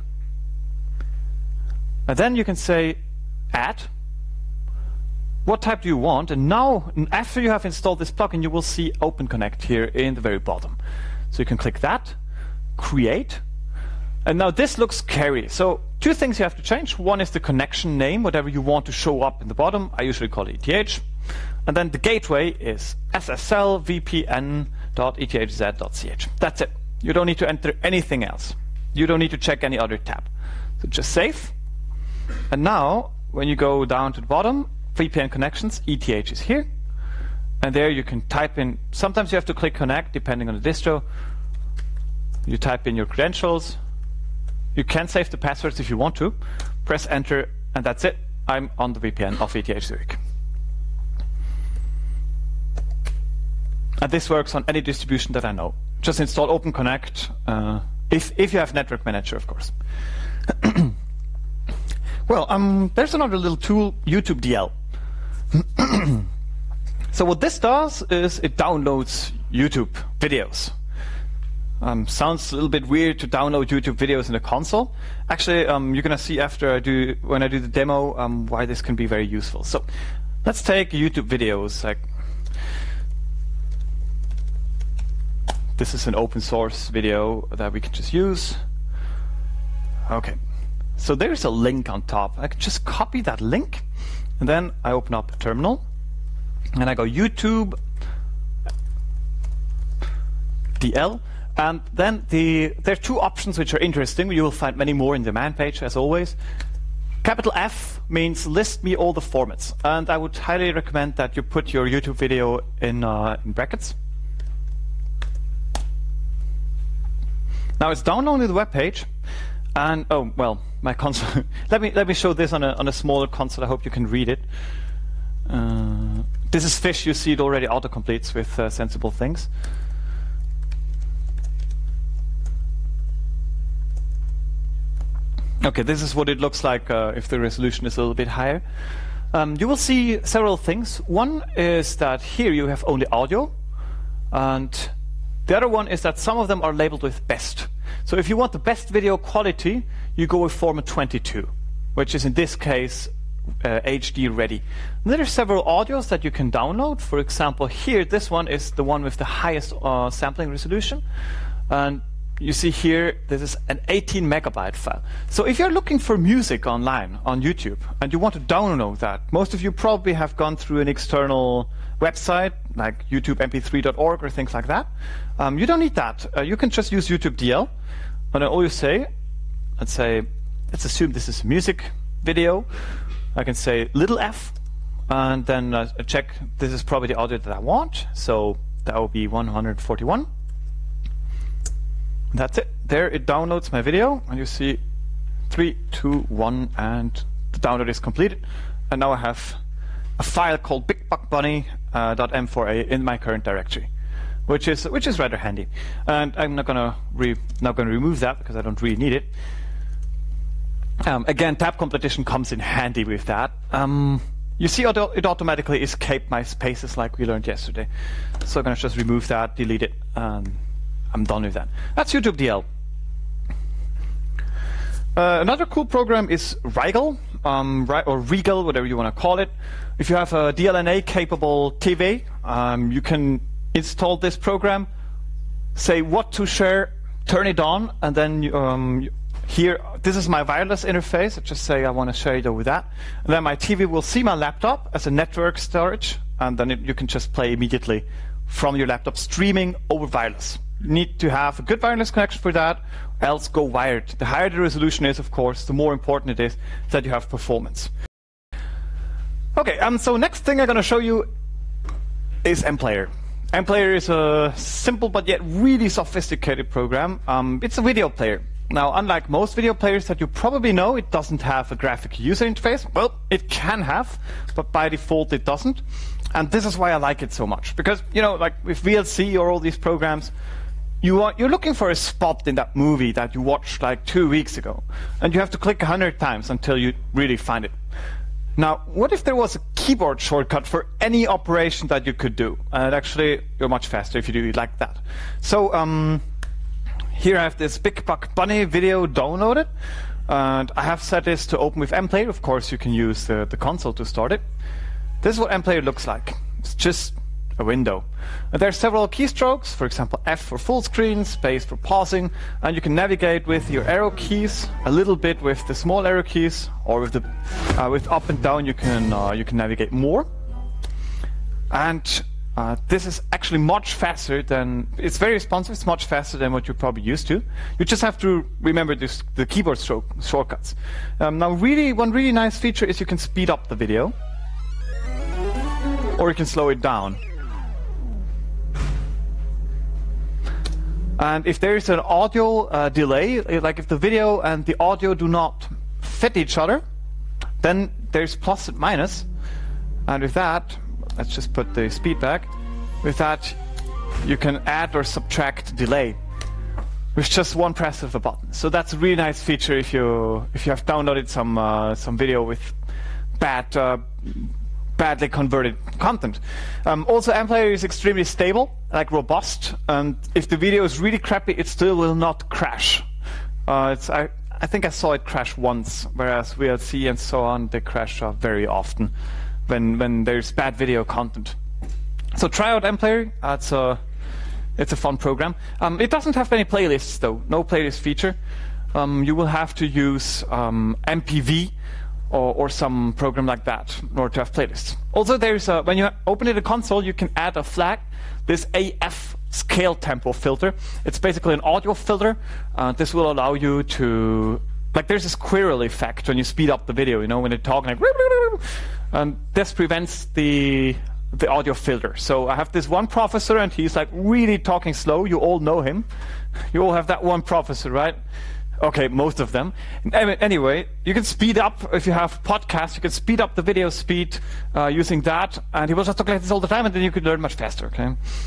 And then you can say add. What type do you want? And now, after you have installed this plugin, you will see Open Connect here in the very bottom. So you can click that, create. And now this looks scary. So two things you have to change. One is the connection name, whatever you want to show up in the bottom. I usually call it E T H. And then the gateway is S S L V P N dot E T H Z dot C H. That's it. You don't need to enter anything else. You don't need to check any other tab. So just save. And now, when you go down to the bottom, V P N connections, E T H is here. And there you can type in, sometimes you have to click connect depending on the distro. You type in your credentials. You can save the passwords if you want to. Press enter, and that's it. I'm on the V P N of E T H Zurich. And this works on any distribution that I know. Just install Open Connect, uh, if, if you have Network Manager, of course. Well, um, there's another little tool, YouTube D L. So what this does is it downloads YouTube videos. Um, sounds a little bit weird to download YouTube videos in a console. Actually, um, you're going to see after I do, when I do the demo, um, why this can be very useful. So let's take YouTube videos. Like, this is an open source video that we can just use. Okay, so there's a link on top. I can just copy that link, and then I open up a terminal, and I go YouTube D L. And then the, there are two options which are interesting. You will find many more in the man page, as always. Capital F means list me all the formats. And I would highly recommend that you put your YouTube video in, uh, in brackets. Now it's downloading the web page. And, oh, well, my console. let, me, let me show this on a, on a smaller console. I hope you can read it. Uh, this is Fish. You see it already autocompletes with uh, sensible things. Okay, this is what it looks like uh, if the resolution is a little bit higher. Um, you will see several things. One is that here you have only audio, and the other one is that some of them are labeled with best. So if you want the best video quality, you go with format twenty-two, which is in this case uh, H D ready. And there are several audios that you can download. For example, here, this one is the one with the highest uh, sampling resolution. And you see here, this is an eighteen megabyte file. So if you're looking for music online on YouTube and you want to download that, most of you probably have gone through an external website like YouTube M P three dot org or things like that. Um, you don't need that. Uh, you can just use YouTube D L. And then all you say, let's say, let's assume this is a music video. I can say little f, and then uh, check this is probably the audio that I want. So that will be one hundred forty-one. That's it. There it downloads my video, and you see three, two, one, and the download is completed. And now I have a file called big buck bunny dot m four a in my current directory, which is which is rather handy. And I'm not gonna re not gonna remove that because I don't really need it. Um, again, tab completion comes in handy with that. Um, you see, it automatically escaped my spaces like we learned yesterday. So I'm gonna just remove that, delete it. Um, I'm done with that. That's YouTube D L. Uh, another cool program is rygel, um, or rygel, whatever you want to call it. If you have a D L N A capable T V, um, you can install this program, say what to share, turn it on, and then you, um, you, here, this is my wireless interface. I just say I want to share it over that. And then my T V will see my laptop as a network storage, and then it, you can just play immediately from your laptop, streaming over wireless. You need to have a good wireless connection for that, else go wired. The higher the resolution is, of course, the more important it is that you have performance. Okay, um, so next thing I'm going to show you is mplayer. mplayer is a simple but yet really sophisticated program. Um, it's a video player. Now, unlike most video players that you probably know, it doesn't have a graphic user interface. Well, it can have, but by default it doesn't. And this is why I like it so much. Because, you know, like with V L C or all these programs, you are, you're looking for a spot in that movie that you watched like two weeks ago. And you have to click a hundred times until you really find it. Now, what if there was a keyboard shortcut for any operation that you could do? And actually, you're much faster if you do it like that. So, um... here I have this Big Buck Bunny video downloaded, and I have set this to open with mplayer. Of course, you can use the, the console to start it. This is what mplayer looks like. It's just a window. And there are several keystrokes, for example, F for full screen, space for pausing, and you can navigate with your arrow keys, a little bit with the small arrow keys, or with the uh, with up and down you can uh, you can navigate more. And Uh, this is actually much faster than, it's very responsive, it's much faster than what you're probably used to. You just have to remember this, the keyboard stroke, shortcuts. Um, now really, one really nice feature is you can speed up the video, or you can slow it down. And if there is an audio uh, delay, like if the video and the audio do not fit each other, then there's plus and minus. And with that, let's just put the speed back. With that, you can add or subtract delay with just one press of a button. So that's a really nice feature if you if you have downloaded some uh, some video with bad uh, badly converted content. Um, also, mplayer is extremely stable, like robust, and if the video is really crappy, it still will not crash. Uh, it's I I think I saw it crash once, whereas V L C and so on, they crash uh, very often when when there's bad video content. So try out mplayer. Uh, it's a it's a fun program. Um, it doesn't have any playlists though. No playlist feature. Um, you will have to use um, M P V or, or some program like that in order to have playlists. Also, there's a, when you open it in a console, you can add a flag. This A F scale tempo filter. It's basically an audio filter. Uh, this will allow you to, like, there's a squirrel effect when you speed up the video. You know, when they talk like, and this prevents the the audio filter. So I have this one professor, and he's like really talking slow. You all know him. You all have that one professor, right? Okay, most of them. Anyway, you can speed up, if you have podcasts, you can speed up the video speed uh, using that, and he will just talk like this all the time, and then you can learn much faster, okay?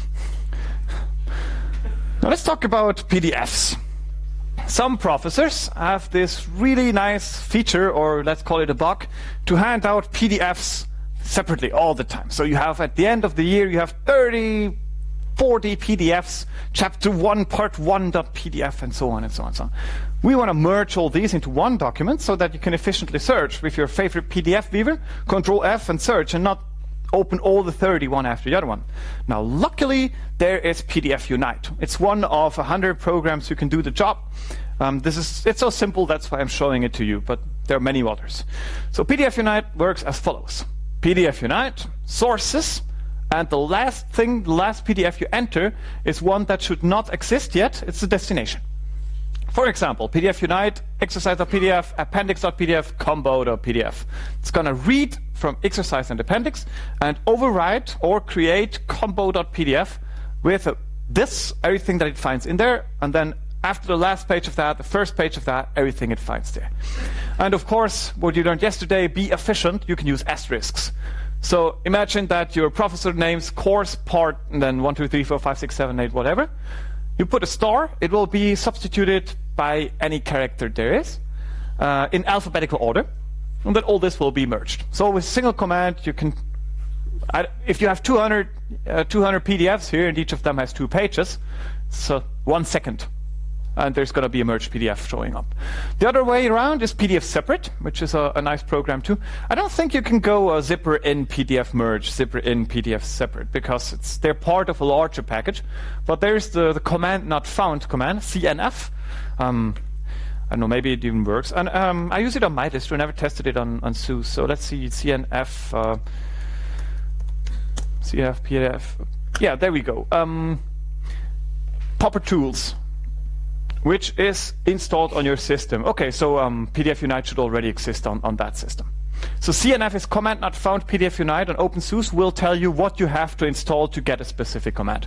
Now let's talk about P D Fs. Some professors have this really nice feature, or let's call it a bug, to hand out P D Fs separately all the time. So you have, at the end of the year, you have thirty, forty P D Fs, chapter one, part one dot P D F, and so on and so on and so on. We want to merge all these into one document so that you can efficiently search with your favorite P D F viewer, control F and search, and not open all the thirty one after the other one. Now, luckily, there is P D F Unite. It's one of a hundred programs who can do the job. Um, this is, it's so simple, that's why I'm showing it to you, but there are many others. So P D F Unite works as follows. P D F Unite, sources, and the last thing, the last P D F you enter is one that should not exist yet. It's the destination. For example, P D F Unite, exercise dot P D F, appendix dot P D F, combo dot P D F. It's going to read from exercise and appendix and overwrite or create combo dot P D F with uh, this, everything that it finds in there, and then after the last page of that, the first page of that, everything it finds there. And of course, what you learned yesterday, be efficient, you can use asterisks. So imagine that your professor names course part, and then one, two, three, four, five, six, seven, eight, whatever. You put a star, it will be substituted by any character there is, uh, in alphabetical order, and then all this will be merged. So with a single command, you can, I, if you have two hundred, uh, two hundred P D Fs here, and each of them has two pages, so one second, and there's going to be a merged P D F showing up. The other way around is P D F separate, which is a, a nice program too. I don't think you can go uh, zipper in P D F merge, zipper in P D F separate, because it's they're part of a larger package. But there's the, the command not found command, C N F. Um, I don't know, maybe it even works. And um, I use it on my distro, never tested it on, on SUSE. So let's see, C N F, uh, C N F, P D F. Yeah, there we go. Um, Popper Tools, which is installed on your system. Okay, so um, P D F Unite should already exist on, on that system. So C N F is command not found. P D F Unite on OpenSUSE will tell you what you have to install to get a specific command.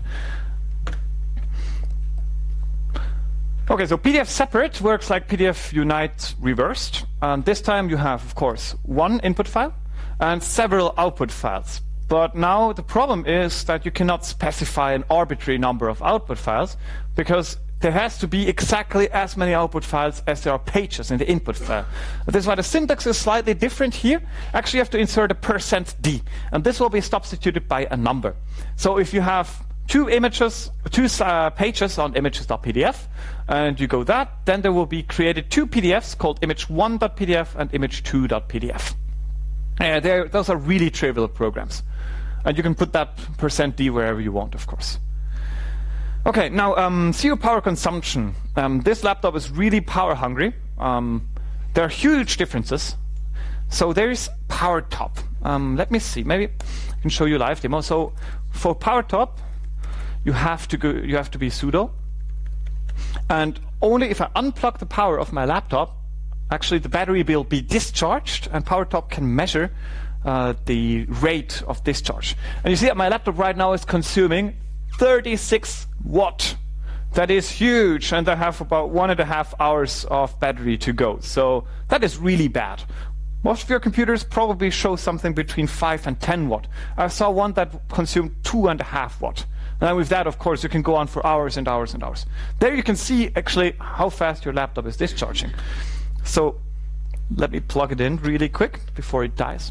Okay, so P D F separate works like P D F Unite reversed. And this time you have, of course, one input file and several output files. But now the problem is that you cannot specify an arbitrary number of output files, because there has to be exactly as many output files as there are pages in the input file. This is why the syntax is slightly different here. Actually, you have to insert a percent %d, and this will be substituted by a number. So if you have two images, two uh, pages on images.pdf, and you go that, then there will be created two P D Fs called image one dot P D F and image two dot P D F. Uh, those are really trivial programs. And you can put that percent %d wherever you want, of course. Okay, now um, zero power consumption. Um, this laptop is really power hungry. Um, there are huge differences. So there is PowerTop. Um, let me see. Maybe I can show you a live demo. So for PowerTop, you have to go. You have to be sudo. And only if I unplug the power of my laptop, actually the battery will be discharged, and PowerTop can measure Uh, the rate of discharge. And you see that my laptop right now is consuming thirty-six watt. That is huge, and I have about one and a half hours of battery to go. So that is really bad. Most of your computers probably show something between five and ten watt. I saw one that consumed two and a half watt. And with that, of course, you can go on for hours and hours and hours. There you can see actually how fast your laptop is discharging. So let me plug it in really quick before it dies.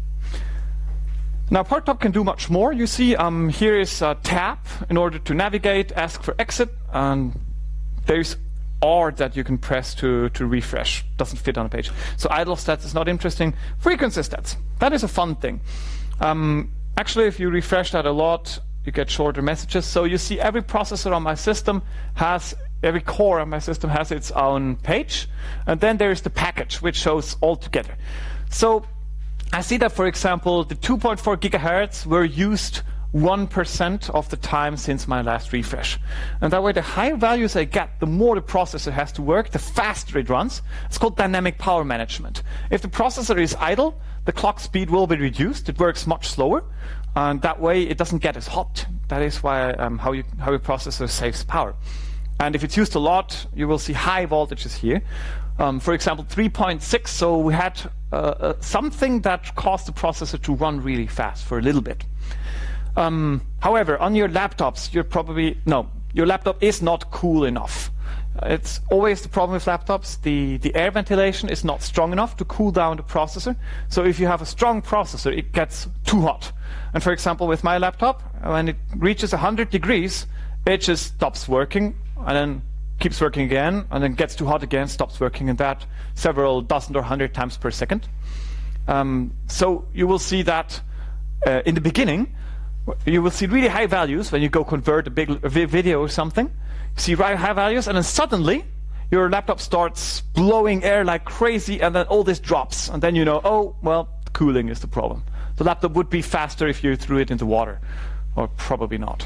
Now, PowerTop can do much more. You see, um, here is a tab in order to navigate, ask for exit, and there's R that you can press to, to refresh. Doesn't fit on a page. So idle stats is not interesting. Frequency stats, that is a fun thing. Um, actually, if you refresh that a lot, you get shorter messages. So you see every processor on my system has, every core on my system has its own page. And then there is the package, which shows all together. So I see that, for example, the two point four gigahertz were used one percent of the time since my last refresh. And that way, the higher values I get, the more the processor has to work, the faster it runs. It's called dynamic power management. If the processor is idle, the clock speed will be reduced. It works much slower. And that way, it doesn't get as hot. That is why um, how, you, how your processor saves power. And if it's used a lot, you will see high voltages here. Um, for example, three point six, so we had uh, uh, something that caused the processor to run really fast for a little bit. Um, however, on your laptops, you're probably, no, your laptop is not cool enough. Uh, it's always the problem with laptops. The, the air ventilation is not strong enough to cool down the processor. So if you have a strong processor, it gets too hot. And for example, with my laptop, when it reaches one hundred degrees, it just stops working, and then keeps working again, and then gets too hot again, stops working, and that several dozen or hundred times per second. Um, so you will see that uh, in the beginning, you will see really high values when you go convert a big a video or something. You see really high values, and then suddenly your laptop starts blowing air like crazy, and then all this drops, and then you know, oh, well, cooling is the problem. The laptop would be faster if you threw it into water, or probably not.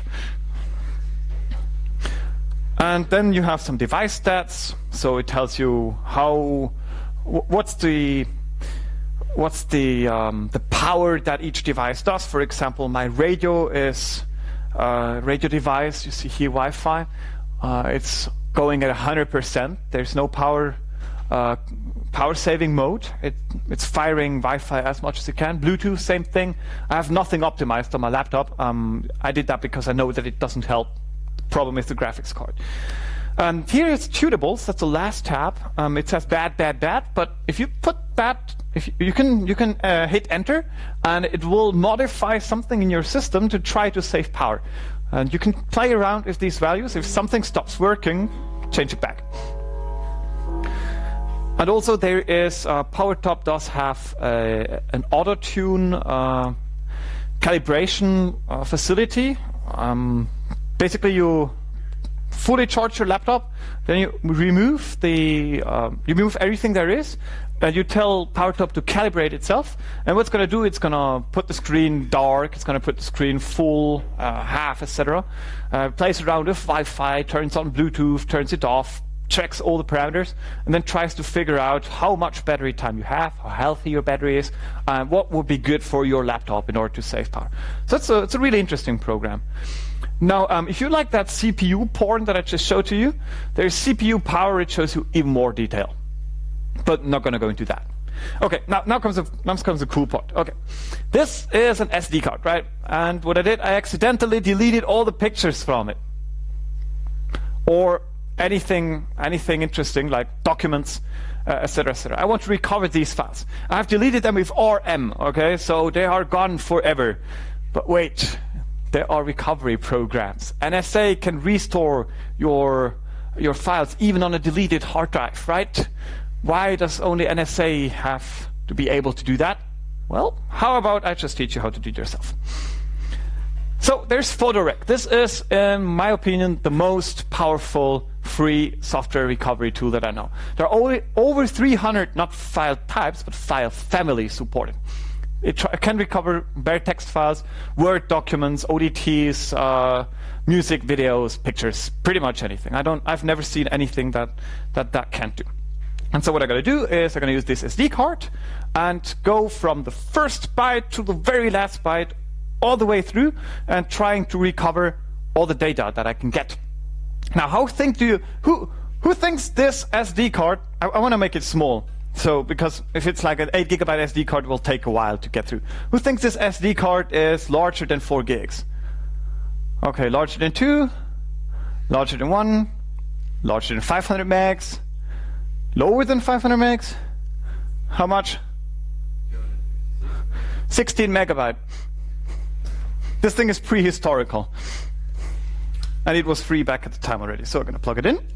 And then you have some device stats, so it tells you how, what's the, what's the um, the power that each device does. For example, my radio is a radio device. You see here Wi-Fi. Uh, it's going at one hundred percent. There's no power uh, power saving mode. It, it's firing Wi-Fi as much as it can. Bluetooth, same thing. I have nothing optimized on my laptop. Um, I did that because I know that it doesn't help. Problem with the graphics card. Um, here is tutables. That's the last tab. Um, it says bad, bad, bad. But if you put bad, if you, you can, you can uh, hit enter, and it will modify something in your system to try to save power. And you can play around with these values. If something stops working, change it back. And also, there is uh, PowerTop does have uh, an auto tune uh, calibration uh, facility. Um, Basically, you fully charge your laptop, then you remove the um, you remove everything there is, and you tell PowerTop to calibrate itself. And what's going to do? It's going to put the screen dark. It's going to put the screen full, uh, half, et cetera. Uh, plays around with Wi-Fi, turns on Bluetooth, turns it off, checks all the parameters, and then tries to figure out how much battery time you have, how healthy your battery is, and what would be good for your laptop in order to save power. So it's a, it's a really interesting program. Now, um, if you like that C P U porn that I just showed to you, there's C P U power. It shows you even more detail, but not going to go into that. Okay, now, now comes the now comes the cool part. Okay, this is an S D card, right? And what I did, I accidentally deleted all the pictures from it, or anything anything interesting like documents, uh, et cetera, et cetera. I want to recover these files. I've deleted them with R M. Okay, so they are gone forever. But wait, there are recovery programs. N S A can restore your your files even on a deleted hard drive, right? Why does only N S A have to be able to do that? Well, how about I just teach you how to do it yourself. So there's photorec. This is, in my opinion, the most powerful free software recovery tool that I know. There are only over three hundred, not file types, but file families supported. It can recover bare text files, Word documents, O D Ts, uh, music, videos, pictures, pretty much anything. I don't, I've never seen anything that that, that can't do. And so what I'm going to do is I'm going to use this S D card and go from the first byte to the very last byte all the way through and trying to recover all the data that I can get. Now, how think do you, who, who thinks this S D card, I, I want to make it small. So, because if it's like an eight gigabyte S D card, it will take a while to get through. Who thinks this S D card is larger than four gigs? Okay, larger than two, larger than one, larger than five hundred megs, lower than five hundred megs? How much? sixteen megabyte. This thing is prehistorical. And it was free back at the time already. So I'm going to plug it in.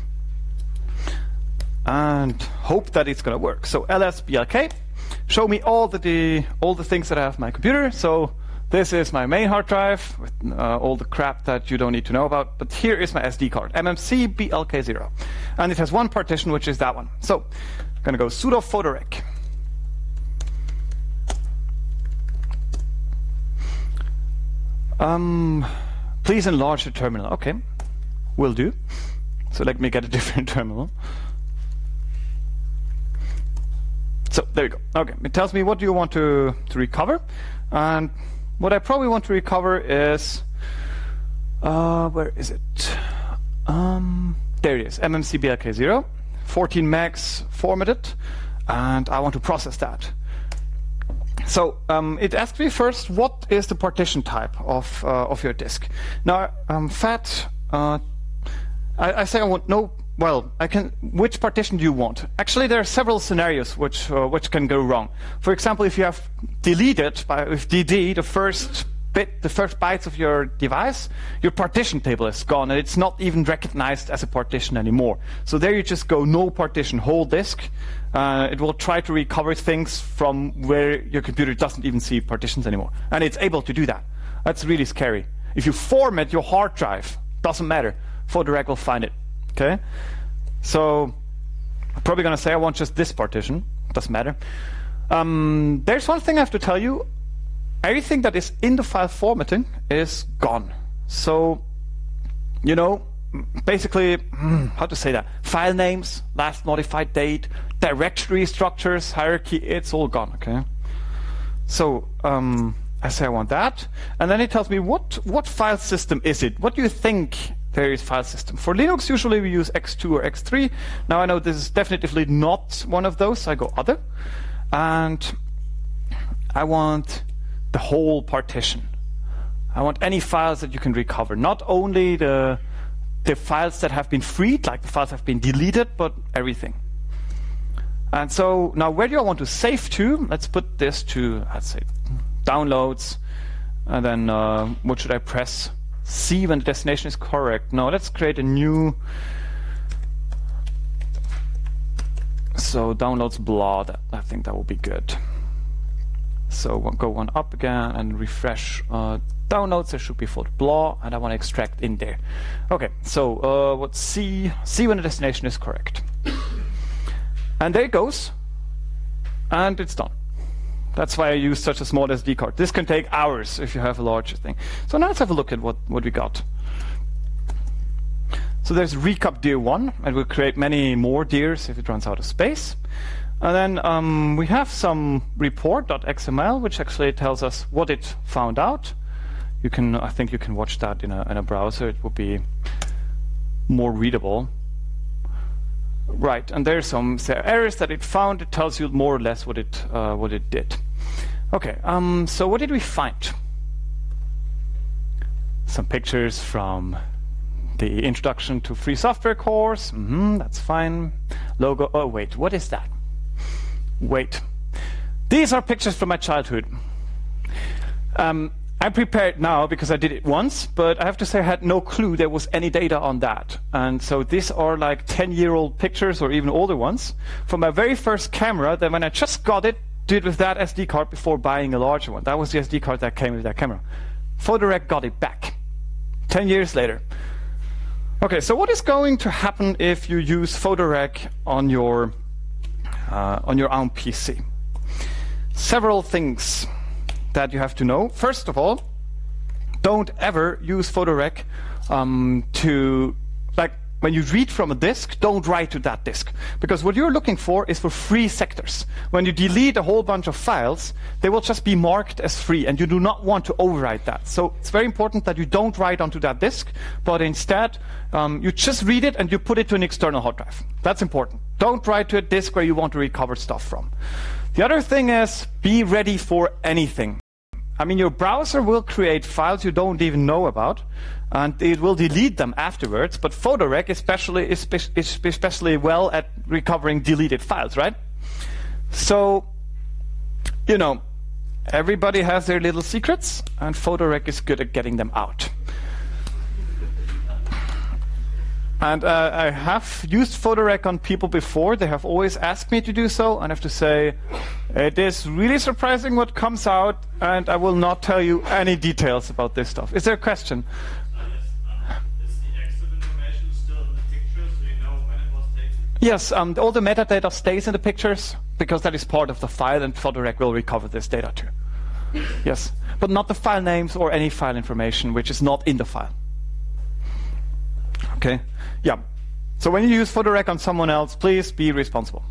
And hope that it's going to work. So L S B L K. Show me all the, the, all the things that I have on my computer. So this is my main hard drive with uh, all the crap that you don't need to know about. But here is my S D card, M M C B L K zero. And it has one partition, which is that one. So I'm going to go sudo photorec. Um, please enlarge the terminal. Okay, will do. So let me get a different terminal. So there you go. Okay, it tells me what do you want to, to recover. And what I probably want to recover is, uh, where is it? Um, there it is, M M C B L K zero, fourteen megs formatted, and I want to process that. So um, it asks me first, what is the partition type of uh, of your disk? Now, um, fat. Uh, I, I say I want no. Well, I can. Which partition do you want? Actually, there are several scenarios which uh, which can go wrong. For example, if you have deleted by with D D the first bit, the first bytes of your device, your partition table is gone, and it's not even recognized as a partition anymore. So there you just go no partition, whole disk. Uh, it will try to recover things from where your computer doesn't even see partitions anymore, and it's able to do that. That's really scary. If you format your hard drive, doesn't matter. photorec will find it. Okay, so I'm probably going to say I want just this partition. Doesn't matter. Um, there's one thing I have to tell you. Everything that is in the file formatting is gone. So, you know, basically, how to say that? File names, last modified date, directory structures, hierarchy, it's all gone, okay? So, um, I say I want that. And then it tells me, what, what file system is it? What do you think there is file system? For Linux, usually we use X two or X three. Now I know this is definitely not one of those. I go other. And I want the whole partition. I want any files that you can recover. Not only the, the files that have been freed, like the files that have been deleted, but everything. And so now where do I want to save to? Let's put this to, let's say, downloads. And then uh, what should I press? C when the destination is correct. No, let's create a new. So downloads blah. That, I think that will be good. So we'll go one up again and refresh uh, downloads. There should be folder blah, and I want to extract in there. Okay, so uh, what's C? C when the destination is correct. And there it goes, and it's done. That's why I use such a small S D card. This can take hours if you have a larger thing. So now let's have a look at what, what we got. So there's recap dir one, and we'll create many more dirs if it runs out of space. And then um, we have some report.xml, which actually tells us what it found out. You can, I think you can watch that in a, in a browser. It will be more readable. Right, and there's some errors that it found. It tells you more or less what it uh, what it did. Okay, um, so what did we find? Some pictures from the Introduction to Free Software course. Mm-hmm, that's fine. Logo. Oh wait, what is that? Wait, these are pictures from my childhood. Um, I'm prepared now because I did it once, but I have to say I had no clue there was any data on that. And so these are like ten-year-old pictures or even older ones from my very first camera that when I just got it, did with that S D card before buying a larger one. That was the S D card that came with that camera. Photorec got it back ten years later. Okay, so what is going to happen if you use Photorec on your uh, on your own P C? Several things that you have to know. First of all, don't ever use Photorec um, to, like, when you read from a disk, don't write to that disk. Because what you're looking for is for free sectors. When you delete a whole bunch of files, they will just be marked as free, and you do not want to overwrite that. So it's very important that you don't write onto that disk, but instead, um, you just read it and you put it to an external hard drive. That's important. Don't write to a disk where you want to recover stuff from. The other thing is, be ready for anything. I mean, your browser will create files you don't even know about, and it will delete them afterwards, but Photorec especially is especially well at recovering deleted files, right? So, you know, everybody has their little secrets, and Photorec is good at getting them out. And uh, I have used Photorec on people before. They have always asked me to do so, and I have to say, it is really surprising what comes out, and I will not tell you any details about this stuff. Is there a question? Uh, yes, um, is the exit information still in the picture, so you know when it was taken? Yes, um, all the metadata stays in the pictures, because that is part of the file, and Photorec will recover this data too. Yes, but not the file names or any file information which is not in the file. Okay, yeah. So when you use Photorec on someone else, please be responsible.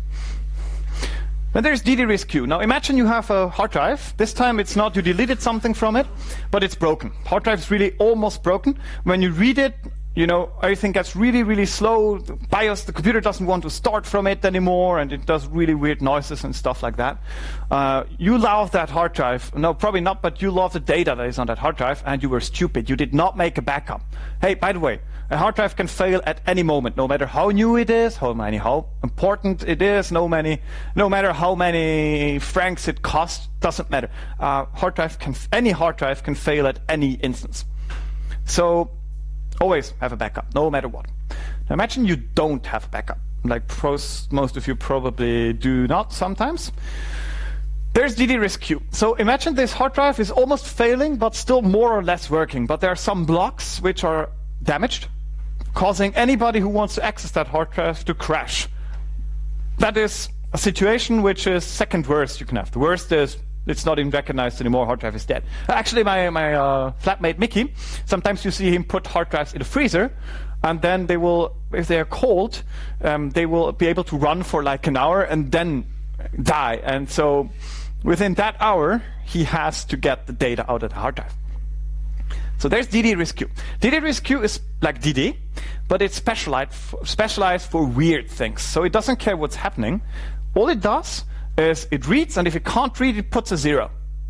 Then there's D D R I S Q. Now imagine you have a hard drive. This time it's not you deleted something from it, but it's broken. Hard drive is really almost broken. When you read it, you know, everything gets really, really slow. The BIOS, the computer doesn't want to start from it anymore, and it does really weird noises and stuff like that. Uh, you love that hard drive. No, probably not, but you love the data that is on that hard drive, and you were stupid. You did not make a backup. Hey, by the way, a hard drive can fail at any moment, no matter how new it is, how many, how important it is, no many, no matter how many francs it costs, doesn't matter. Uh, hard drive can, any hard drive can fail at any instance. So always have a backup, no matter what. Now imagine you don't have a backup, like pros, most of you probably do not sometimes. There's D D R I S Q. So imagine this hard drive is almost failing, but still more or less working. But there are some blocks which are damaged, causing anybody who wants to access that hard drive to crash. That is a situation which is second worst you can have. The worst is it's not even recognized anymore, hard drive is dead. Actually, my, my uh, flatmate Mickey, sometimes you see him put hard drives in the freezer, and then they will, if they are cold, um, they will be able to run for like an hour and then die. And so within that hour, he has to get the data out of the hard drive. So there's D D R I S Q. D D R I S Q is like D D, but it's specialized for, specialized for weird things. So it doesn't care what's happening. All it does is it reads, and if it can't read, it puts a zero.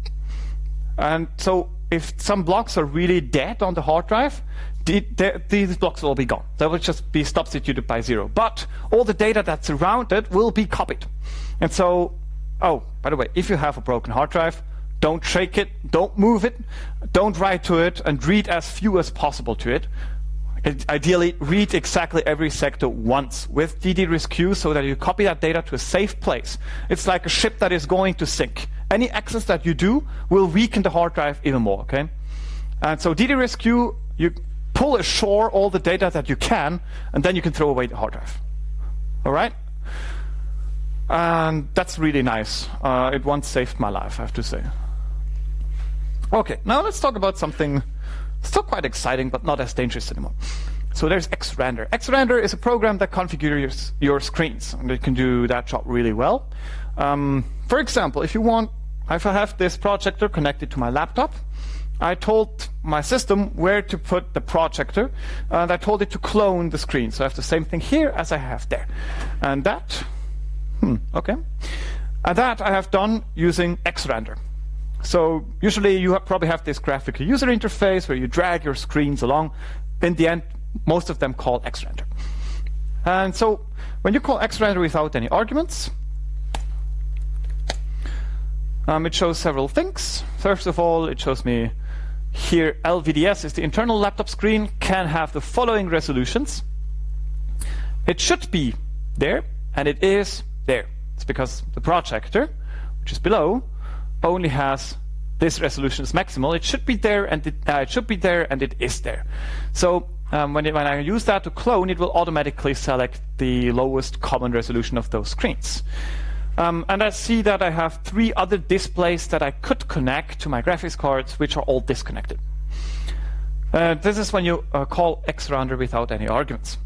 And so if some blocks are really dead on the hard drive, the, the, these blocks will be gone. They will just be substituted by zero. But all the data that's around it will be copied. And so, oh, by the way, if you have a broken hard drive, don't shake it, don't move it, don't write to it, and read as few as possible to it. It ideally, read exactly every sector once with D D R I S Q so that you copy that data to a safe place. It's like a ship that is going to sink. Any access that you do will weaken the hard drive even more, okay? And so D D R I S Q, you pull ashore all the data that you can, and then you can throw away the hard drive. All right? And that's really nice. Uh, it once saved my life, I have to say. Okay, now let's talk about something still quite exciting, but not as dangerous anymore. So there's xrandr. xrandr is a program that configures your screens, and it can do that job really well. Um, for example, if you want, if I have this projector connected to my laptop, I told my system where to put the projector, and I told it to clone the screen. So I have the same thing here as I have there. And that, hmm, okay. And that I have done using xrandr. So usually you have probably have this graphical user interface where you drag your screens along. In the end, most of them call xrandr. And so when you call xrandr without any arguments, um, it shows several things. First of all, it shows me here L V D S is the internal laptop screen, can have the following resolutions. It should be there, and it is there. It's because the projector, which is below, only has this resolution is maximal. It should be there, and it, uh, it should be there, and it is there. So um, when, it, when I use that to clone, it will automatically select the lowest common resolution of those screens. Um, and I see that I have three other displays that I could connect to my graphics cards, which are all disconnected. Uh, this is when you uh, call xrandr without any arguments.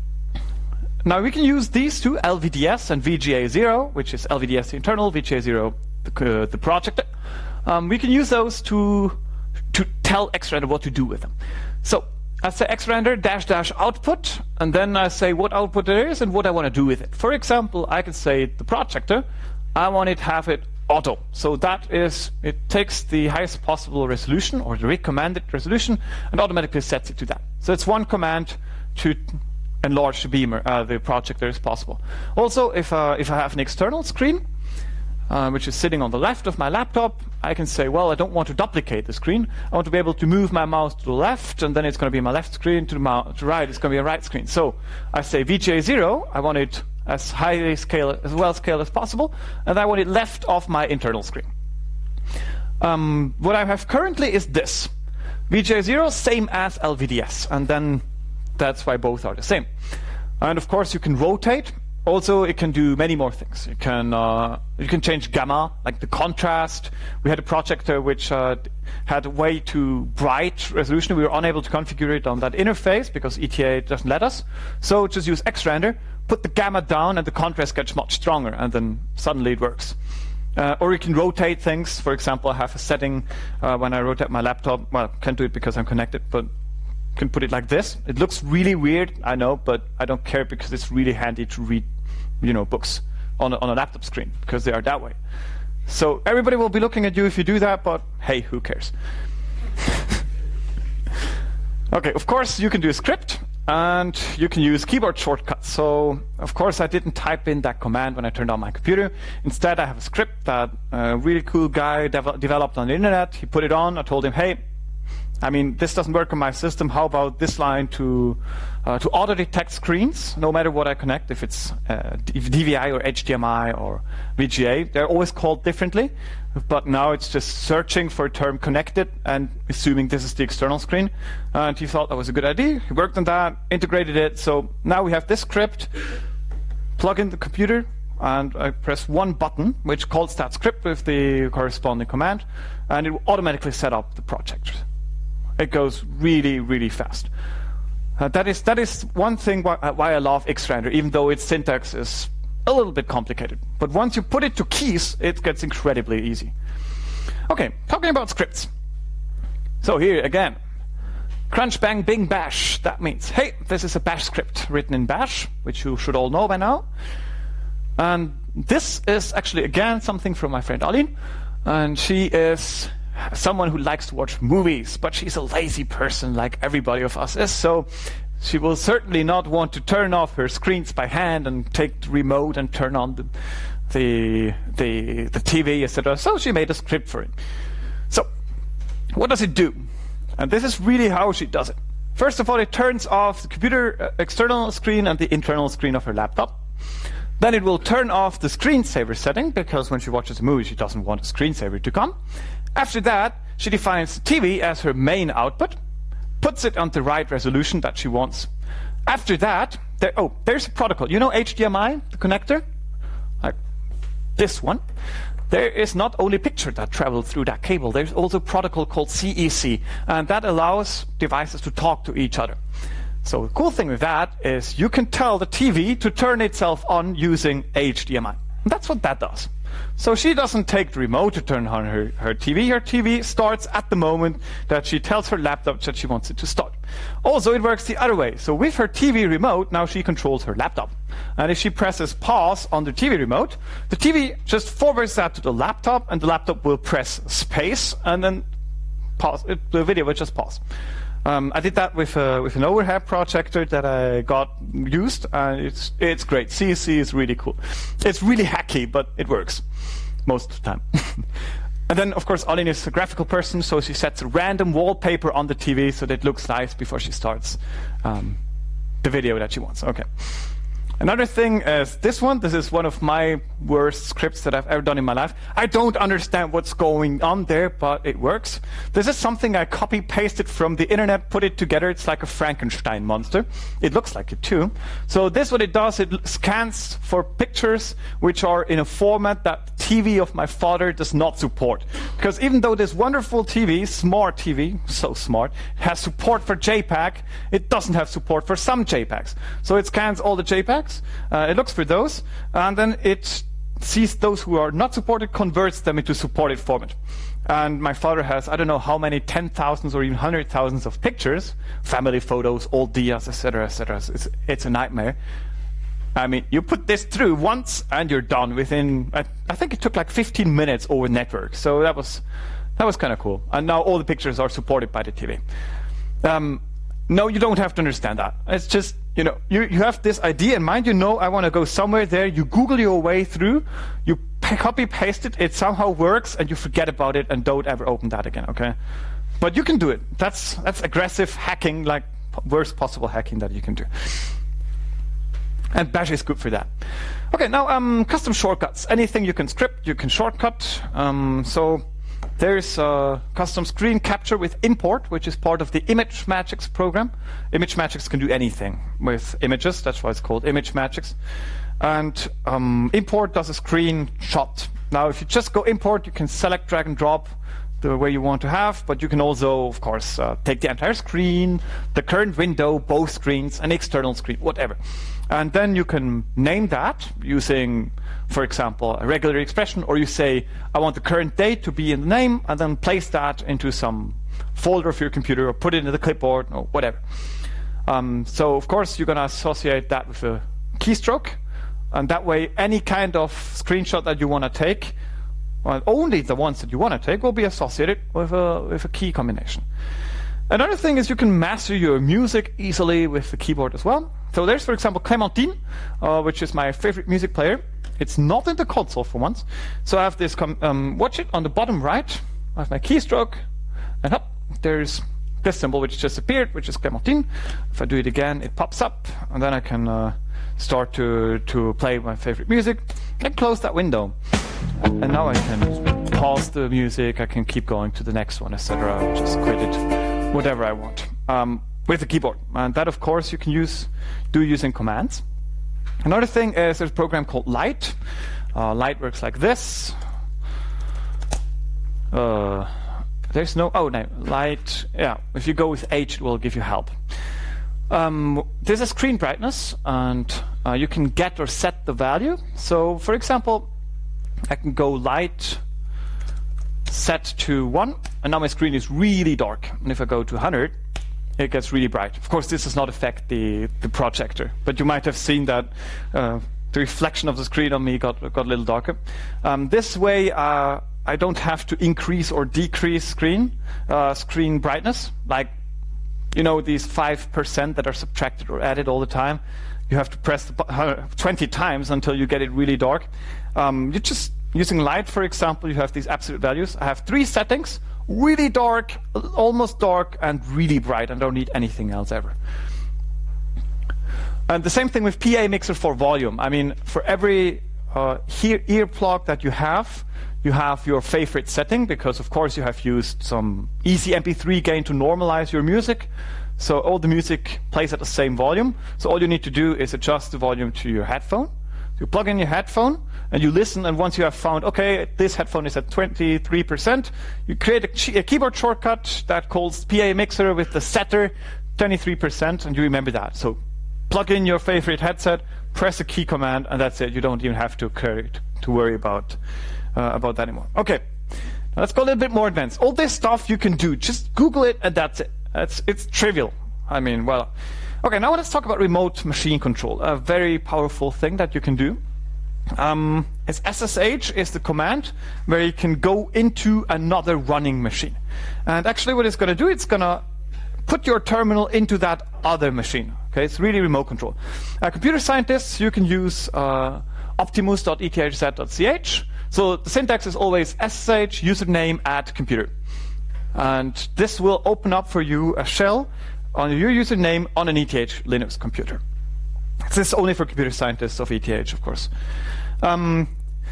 Now we can use these two, L V D S and V G A zero, which is L V D S the internal, V G A zero the, uh, the project. Um, we can use those to to tell xrandr what to do with them. So I say xrandr dash dash output, and then I say what output there is and what I want to do with it. For example, I can say the projector, I want it to have it auto. So that is, it takes the highest possible resolution or the recommended resolution and automatically sets it to that. So it's one command to enlarge the beamer, uh, the projector as possible. Also, if uh, if I have an external screen, uh, which is sitting on the left of my laptop, I can say, well, I don't want to duplicate the screen. I want to be able to move my mouse to the left, and then it's going to be my left screen. To the, to the right, it's going to be a right screen. So I say V G A zero, I want it as highly scale, as well scaled as possible, and I want it left of my internal screen. Um, what I have currently is this. V G A zero, same as L V D S, and then that's why both are the same. And of course, you can rotate. Also, it can do many more things. You can uh, you can change gamma, like the contrast. We had a projector which uh, had a way too bright resolution. We were unable to configure it on that interface because E T A doesn't let us. So just use xrandr, put the gamma down, and the contrast gets much stronger, and then suddenly it works. Uh, or you can rotate things. For example, I have a setting uh, when I rotate my laptop. Well, I can't do it because I'm connected, but can put it like this. It looks really weird, I know, but I don't care because it's really handy to read, you know, books on a, on a laptop screen because they are that way. So everybody will be looking at you if you do that, but hey, who cares? Okay, of course you can do a script and you can use keyboard shortcuts. So of course I didn't type in that command when I turned on my computer. Instead, I have a script that a really cool guy dev developed on the internet. He put it on. I told him, hey, I mean, this doesn't work on my system. How about this line to uh, to auto-detect screens, no matter what I connect, if it's uh, D V I or H D M I or V G A. They're always called differently, but now it's just searching for a term connected and assuming this is the external screen. And he thought that was a good idea. He worked on that, integrated it. So now we have this script, plug in the computer, and I press one button, which calls that script with the corresponding command, and it will automatically set up the project. It goes really, really fast. Uh, that is that is one thing why, uh, why I love xrandr, even though its syntax is a little bit complicated. But once you put it to keys, it gets incredibly easy. Okay, talking about scripts. So here again, crunch bang bing bash. That means, hey, this is a bash script written in bash, which you should all know by now. And this is actually again something from my friend Aline, and she is someone who likes to watch movies, but she's a lazy person like everybody of us is, so she will certainly not want to turn off her screens by hand and take the remote and turn on the the the, the T V, et cetera. So she made a script for it. So what does it do? And this is really how she does it. First of all, it turns off the computer uh, external screen and the internal screen of her laptop. Then it will turn off the screensaver setting, because when she watches a movie, she doesn't want a screensaver to come. After that, she defines the T V as her main output, puts it on the right resolution that she wants. After that, there, oh, there's a protocol. You know H D M I, the connector? Like this one. There is not only picture that travel through that cable, there's also a protocol called C E C, and that allows devices to talk to each other. So the cool thing with that is you can tell the T V to turn itself on using H D M I. And that's what that does. So she doesn't take the remote to turn on her, her T V. Her T V starts at the moment that she tells her laptop that she wants it to start. Also, it works the other way. So with her T V remote, now she controls her laptop. And if she presses pause on the T V remote, the T V just forwards that to the laptop, and the laptop will press space, and then pause. It, the video will just pause. Um, I did that with uh, with an overhead projector that I got used, and it's it's great. C C is really cool. It's really hacky, but it works most of the time. And then, of course, Aline is a graphical person, so she sets a random wallpaper on the T V so that it looks nice before she starts um, the video that she wants. Okay. Another thing is this one. This is one of my worst scripts that I've ever done in my life. I don't understand what's going on there, but it works. This is something I copy-pasted from the internet, put it together. It's like a Frankenstein monster. It looks like it too. So this, what it does, it scans for pictures which are in a format that the T V of my father does not support. Because even though this wonderful T V, smart T V, so smart, has support for JPEG, it doesn't have support for some JPEGs. So it scans all the JPEGs. Uh, it looks for those, and then it sees those who are not supported, converts them into supported format. And my father has, I don't know how many, ten thousands or even hundred thousands of pictures, family photos, old dias, et cetera, et cetera. It's, it's a nightmare. I mean, you put this through once and you're done within, I, I think it took like fifteen minutes over network. So that was, that was kind of cool. And now all the pictures are supported by the T V. Um, no, you don't have to understand that. It's just, you know, you, you have this idea in mind, you know, I want to go somewhere there, you Google your way through, you copy paste it, it somehow works, and you forget about it and don't ever open that again, okay? But you can do it. That's, that's aggressive hacking, like worst possible hacking that you can do. And Bash is good for that. Okay, now um, custom shortcuts. Anything you can script, you can shortcut. Um, so there's a custom screen capture with import, which is part of the ImageMagick program. ImageMagick can do anything with images. That's why it's called ImageMagick. And um, import does a screenshot. Now, if you just go import, you can select, drag, and drop the way you want to have, but you can also, of course, uh, take the entire screen, the current window, both screens, an external screen, whatever. And then you can name that using, for example, a regular expression, or you say, I want the current date to be in the name, and then place that into some folder of your computer, or put it into the clipboard, or whatever. Um, so, of course, you're going to associate that with a keystroke, and that way, any kind of screenshot that you want to take, well, only the ones that you want to take will be associated with a, with a key combination. Another thing is you can master your music easily with the keyboard as well. So there's, for example, Clementine, uh, which is my favorite music player. It's not in the console for once. So I have this, com um, watch it on the bottom right. I have my keystroke, and up, there's this symbol which just appeared, which is Clementine. If I do it again, it pops up, and then I can uh, start to, to play my favorite music, and close that window. And now I can pause the music, I can keep going to the next one, et cetera. Just quit it, whatever I want, um, with the keyboard. And that, of course, you can use do using commands. Another thing is there's a program called Light. Uh, Light works like this. Uh, there's no, oh no, Light, yeah, if you go with H, it will give you help. Um, there's a screen brightness, and uh, you can get or set the value. So, for example, I can go light, set to one, and now my screen is really dark. And if I go to one hundred, it gets really bright. Of course, this does not affect the, the projector, but you might have seen that uh, the reflection of the screen on me got, got a little darker. Um, this way, uh, I don't have to increase or decrease screen, uh, screen brightness, like, you know, these five percent that are subtracted or added all the time. You have to press the uh, twenty times until you get it really dark. Um, you just, using light, for example, you have these absolute values. I have three settings, really dark, almost dark, and really bright. I don't need anything else ever. And the same thing with P A mixer for volume. I mean, for every uh, ear, ear plug that you have, you have your favorite setting, because of course you have used some easy M P three gain to normalize your music. So all the music plays at the same volume. So all you need to do is adjust the volume to your headphone. You plug in your headphone and you listen, and once you have found, okay, this headphone is at twenty-three percent, you create a, a keyboard shortcut that calls P A mixer with the setter twenty-three percent, and you remember that. So plug in your favorite headset, press a key command, and that's it. You don't even have to to worry about uh, about that anymore. Okay, now let's go a little bit more advanced. All this stuff you can do. Just Google it, and that's it. It's it's trivial. I mean, well, okay. Now let's talk about remote machine control. A very powerful thing that you can do. Um, is S S H is the command where you can go into another running machine, and actually, what it's going to do, it's going to put your terminal into that other machine. Okay, it's really remote control. Uh, computer scientists, you can use uh, optimus dot E T H Z dot C H. So the syntax is always S S H username at computer, and this will open up for you a shell on your username on an E T H Linux computer. This is only for computer scientists of E T H, of course. Um,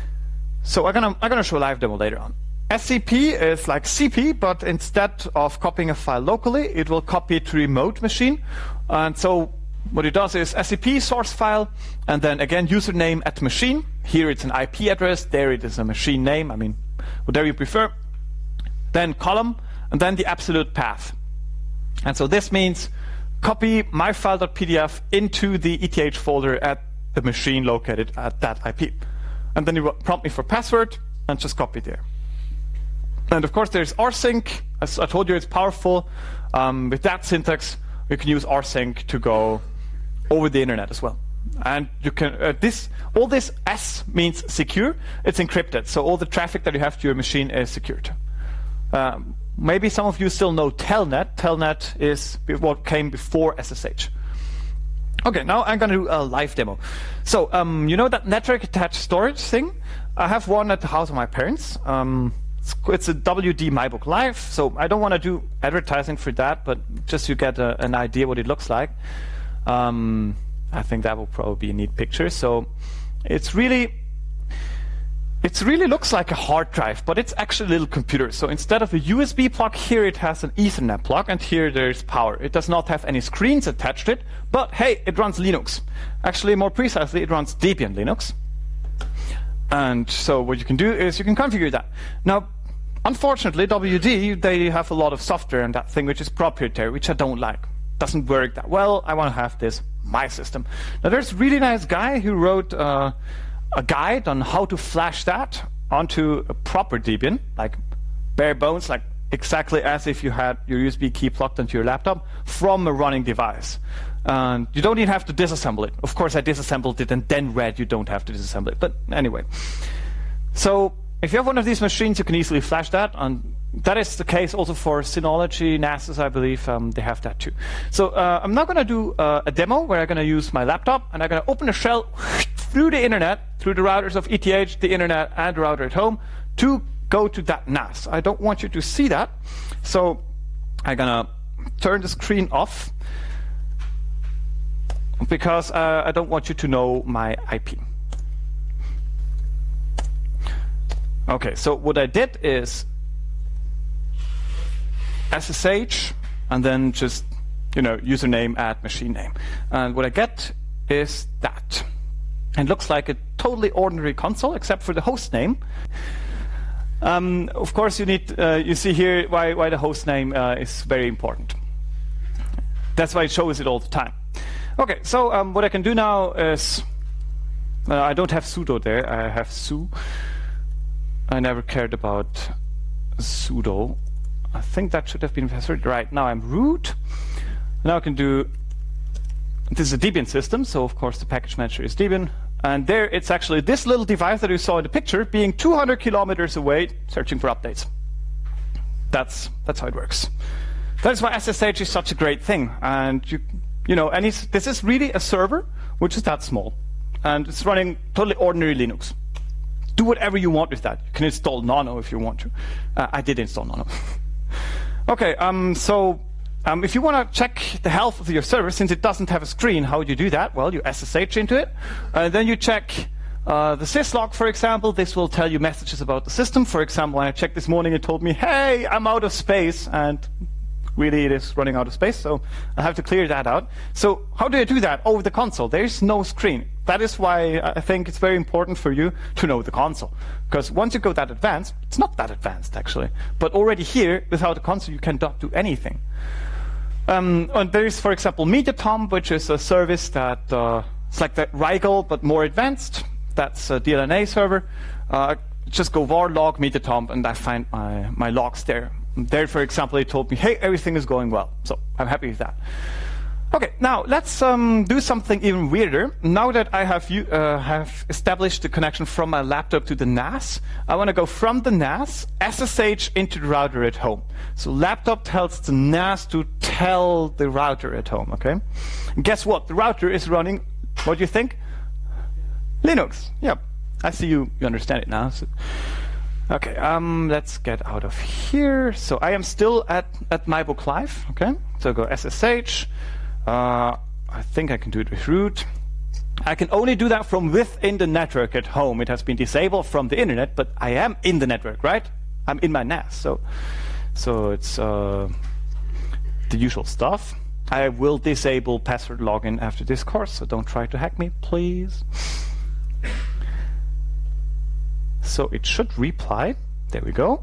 so I'm gonna I'm gonna show a live demo later on. S C P is like C P, but instead of copying a file locally, it will copy it to a remote machine. And so what it does is S C P source file, and then again username at machine. Here it's an I P address, there it is a machine name, I mean, whatever you prefer. Then column, and then the absolute path. And so this means copy my file.pdf into the E T H folder at the machine located at that I P. And then you will prompt me for password, and just copy there. And of course there's rsync. As I told you, it's powerful. Um, with that syntax, you can use rsync to go over the internet as well. And you can uh, this all this S means secure. It's encrypted, so all the traffic that you have to your machine is secured. Um, maybe some of you still know telnet. Telnet is what came before S S H. Okay, now I'm going to do a live demo. So um, you know that network attached storage thing? I have one at the house of my parents. Um, It's a W D MyBook Live, so I don't want to do advertising for that, but just you get a, an idea what it looks like. Um, I think that will probably be a neat picture. So it's really, it really looks like a hard drive, but it's actually a little computer. So instead of a U S B plug, here it has an Ethernet plug, and here there's power. It does not have any screens attached to it, but hey, it runs Linux. Actually, more precisely, it runs Debian Linux. And so what you can do is you can configure that. Now, unfortunately, W D, they have a lot of software and that thing which is proprietary, which I don't like. Doesn't work that well. I want to have this my system. Now, there's a really nice guy who wrote uh, a guide on how to flash that onto a proper Debian, like bare bones, like exactly as if you had your U S B key plugged into your laptop from a running device. And you don't even have to disassemble it. Of course, I disassembled it and then read you don't have to disassemble it. But anyway. So if you have one of these machines, you can easily flash that. And that is the case also for Synology, NASA's, I believe. Um, they have that too. So uh, I'm now going to do uh, a demo where I'm going to use my laptop. And I'm going to open a shell through the internet, through the routers of E T H, the internet, and the router at home to go to that N A S. I don't want you to see that. So I'm going to turn the screen off, because uh, I don't want you to know my I P. Okay, so what I did is S S H and then just, you know, username at machine name. And what I get is that. It looks like a totally ordinary console except for the host name. Um, of course, you need uh, you see here why why the host name uh, is very important. That's why it shows it all the time. Okay, so um, what I can do now is, uh, I don't have sudo there, I have su. I never cared about sudo. I think that should have been password. Right, now I'm root. Now I can do, this is a Debian system, so of course the package manager is Debian. And there it's actually this little device that you saw in the picture being two hundred kilometers away searching for updates. That's, that's how it works. That's why S S H is such a great thing. And you You know, and it's, this is really a server which is that small, and it's running totally ordinary Linux. Do whatever you want with that. You can install Nano if you want to. Uh, I did install Nano. Okay, um, so um, if you want to check the health of your server, since it doesn't have a screen, how would you do that? Well, you S S H into it, and then you check uh, the syslog, for example. This will tell you messages about the system. For example, when I checked this morning, it told me, "Hey, I'm out of space," and really it is running out of space, so I have to clear that out. So how do I do that? Over the console. There is no screen. That is why I think it's very important for you to know the console. Because once you go that advanced, it's not that advanced actually, but already here, without the console, you cannot do anything. Um, and there is, for example, MediaTomp, which is a service that uh, it's like the rygel but more advanced. That's a D L N A server. Uh, just go var log MediaTomp, and I find my my logs there. There, for example, it told me, hey, everything is going well. So I'm happy with that. Okay, now let's um, do something even weirder. Now that I have you, uh, have established the connection from my laptop to the N A S, I want to go from the N A S, S S H into the router at home. So laptop tells the N A S to tell the router at home, okay? And guess what? The router is running, what do you think? Linux. Yep. I see you, you understand it now. So. Okay, um, let's get out of here. So I am still at, at my book live, okay? So go S S H. Uh, I think I can do it with root. I can only do that from within the network at home. It has been disabled from the internet, but I am in the network, right? I'm in my N A S, so so it's uh, the usual stuff. I will disable password login after this course, so don't try to hack me, please. So it should reply. There we go.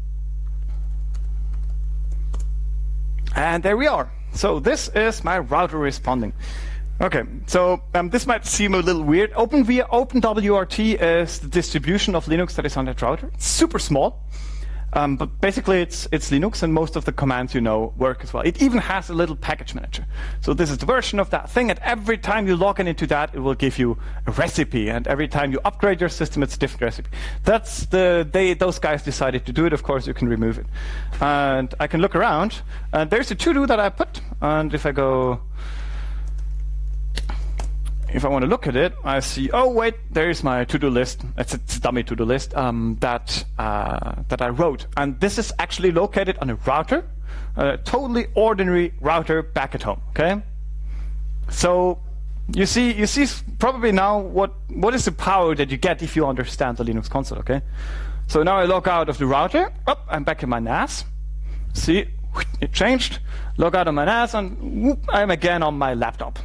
And there we are. So this is my router responding. Okay, so um, this might seem a little weird. Open via OpenWRT is the distribution of Linux that is on that router. It's super small, um, but basically it's it's Linux, and most of the commands you know work as well. It even has a little package manager. So this is the version of that thing, and every time you log in into that, it will give you a recipe, and every time you upgrade your system, it's a different recipe. That's the they those guys decided to do it. Of course, you can remove it, and I can look around, and there's a to-do that I put, and if I go. If I want to look at it, I see, oh wait, there's my to-do list. It's a, it's a dummy to-do list um, that uh, that I wrote. And this is actually located on a router, a totally ordinary router back at home, okay? So you see you see probably now what, what is the power that you get if you understand the Linux console, okay? So now I log out of the router. Oh, I'm back in my N A S. See, it changed. Log out of my N A S, and whoop, I'm again on my laptop.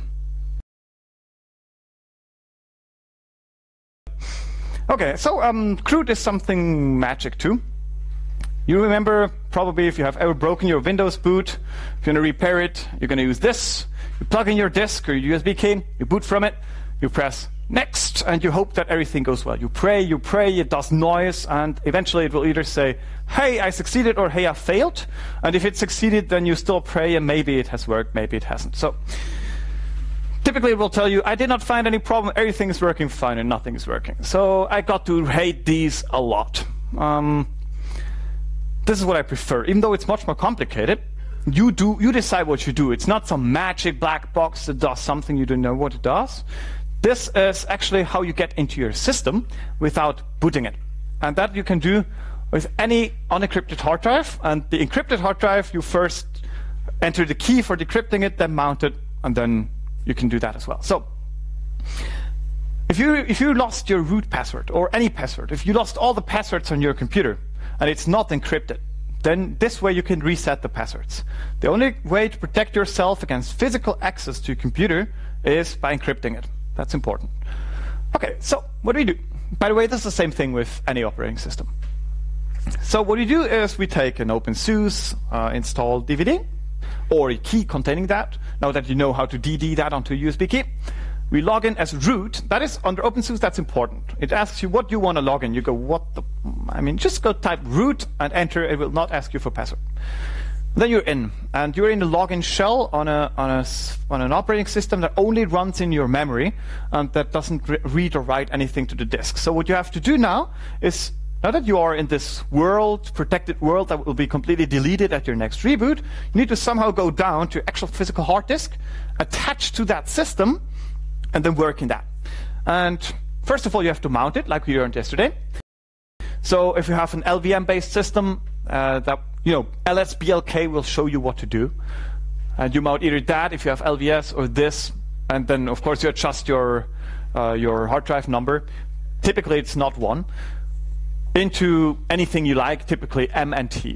Okay, so um, chroot is something magic too. You remember probably if you have ever broken your Windows boot, if you're going to repair it, you're going to use this. You plug in your disk or your U S B key, you boot from it, you press next, and you hope that everything goes well. You pray, you pray, it does noise, and eventually it will either say, hey, I succeeded, or hey, I failed. And if it succeeded, then you still pray, and maybe it has worked, maybe it hasn't. So typically it will tell you, I did not find any problem, everything is working fine and nothing is working. So I got to hate these a lot. Um, this is what I prefer. Even though it's much more complicated, you do you decide what you do. It's not some magic black box that does something you don't know what it does. This is actually how you get into your system without booting it. And that you can do with any unencrypted hard drive. And the encrypted hard drive, you first enter the key for decrypting it, then mount it, and then you can do that as well. So if you if you lost your root password or any password, if you lost all the passwords on your computer and it's not encrypted, then this way you can reset the passwords. The only way to protect yourself against physical access to your computer is by encrypting it. That's important. Okay, so what do we do? By the way, this is the same thing with any operating system. So what we do is we take an OpenSUSE uh, installed D V D or a key containing that. Now that you know how to D D that onto a U S B key, we log in as root. That is, under OpenSUSE, that's important. It asks you what you want to log in. You go, what the, I mean, just go type root and enter. It will not ask you for password. Then you're in, and you're in the login shell on a on a on an operating system that only runs in your memory and that doesn't re read or write anything to the disk. So what you have to do now is, now that you are in this world, protected world that will be completely deleted at your next reboot, you need to somehow go down to actual physical hard disk, attach to that system, and then work in that. And first of all, you have to mount it, like we learned yesterday. So if you have an L V M-based system, uh, that you know, L S B L K will show you what to do. And you mount either that if you have L V S or this, and then of course you adjust your uh, your hard drive number. Typically, it's not one. Into anything you like, typically M and T.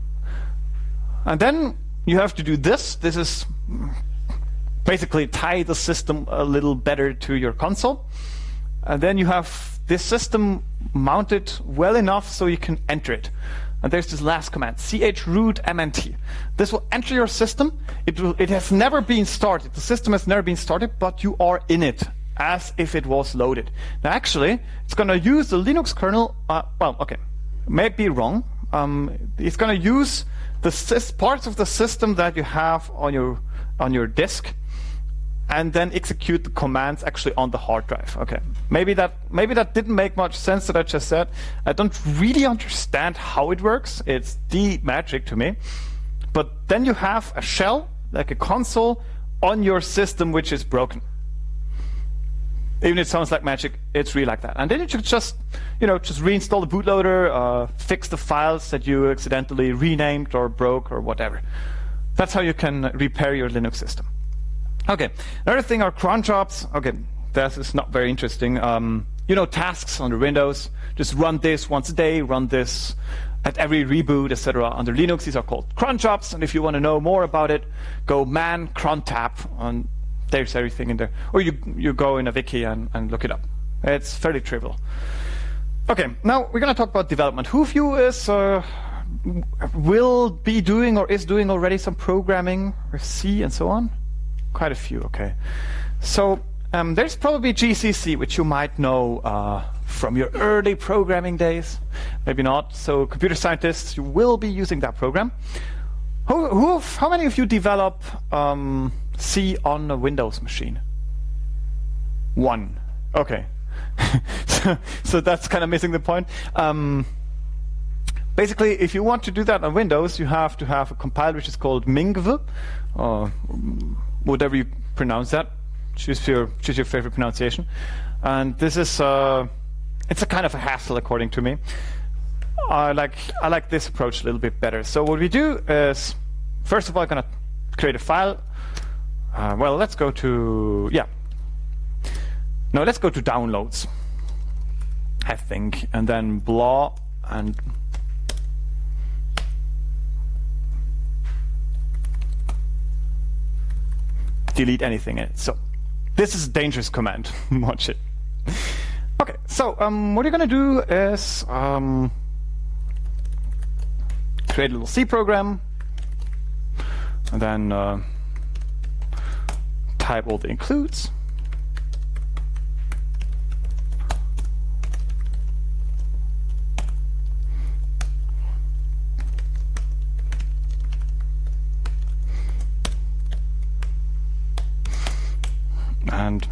And then you have to do this. This is basically tie the system a little better to your console. And then you have this system mounted well enough so you can enter it. And there's this last command, chroot mnt. This will enter your system. It will, it has never been started. The system has never been started, but you are in it, as if it was loaded. Now actually, it's going to use the Linux kernel, uh, well, okay, may be wrong. Um, it's going to use the sys parts of the system that you have on your, on your disk, and then execute the commands actually on the hard drive. Okay, maybe that maybe that didn't make much sense that I just said. I don't really understand how it works. It's the magic to me. But then you have a shell, like a console, on your system which is broken. Even if it sounds like magic, it's really like that. And then you should just, you know, just reinstall the bootloader, uh, fix the files that you accidentally renamed or broke or whatever. That's how you can repair your Linux system. Okay, another thing are cron jobs. Okay, this is not very interesting. Um, you know, tasks under Windows. Just run this once a day, run this at every reboot, et cetera. Under Linux, these are called cron jobs. And if you want to know more about it, go man cron tab, and there's everything in there. Or you you go in a wiki and, and look it up. It's fairly trivial. Okay, now we're going to talk about development. Who of you is uh, will be doing or is doing already some programming or C and so on? Quite a few, okay. So um, there's probably G C C, which you might know uh, from your early programming days. Maybe not. So computer scientists, you will be using that program. Who, who how many of you develop um, C on a Windows machine? One. Okay. so, so that's kind of missing the point. Um, basically, if you want to do that on Windows, you have to have a compiler which is called mingv, or whatever you pronounce that. Choose your choose your favorite pronunciation. And this is uh, it's a kind of a hassle, according to me. I like I like this approach a little bit better. So what we do is, first of all, I'm gonna create a file. Uh, well, let's go to yeah. No, let's go to downloads, I think, and then blah and. Delete anything in it. So this is a dangerous command. Watch it. Okay, so um, what you're going to do is um, create a little C program, and then uh, type all the includes. And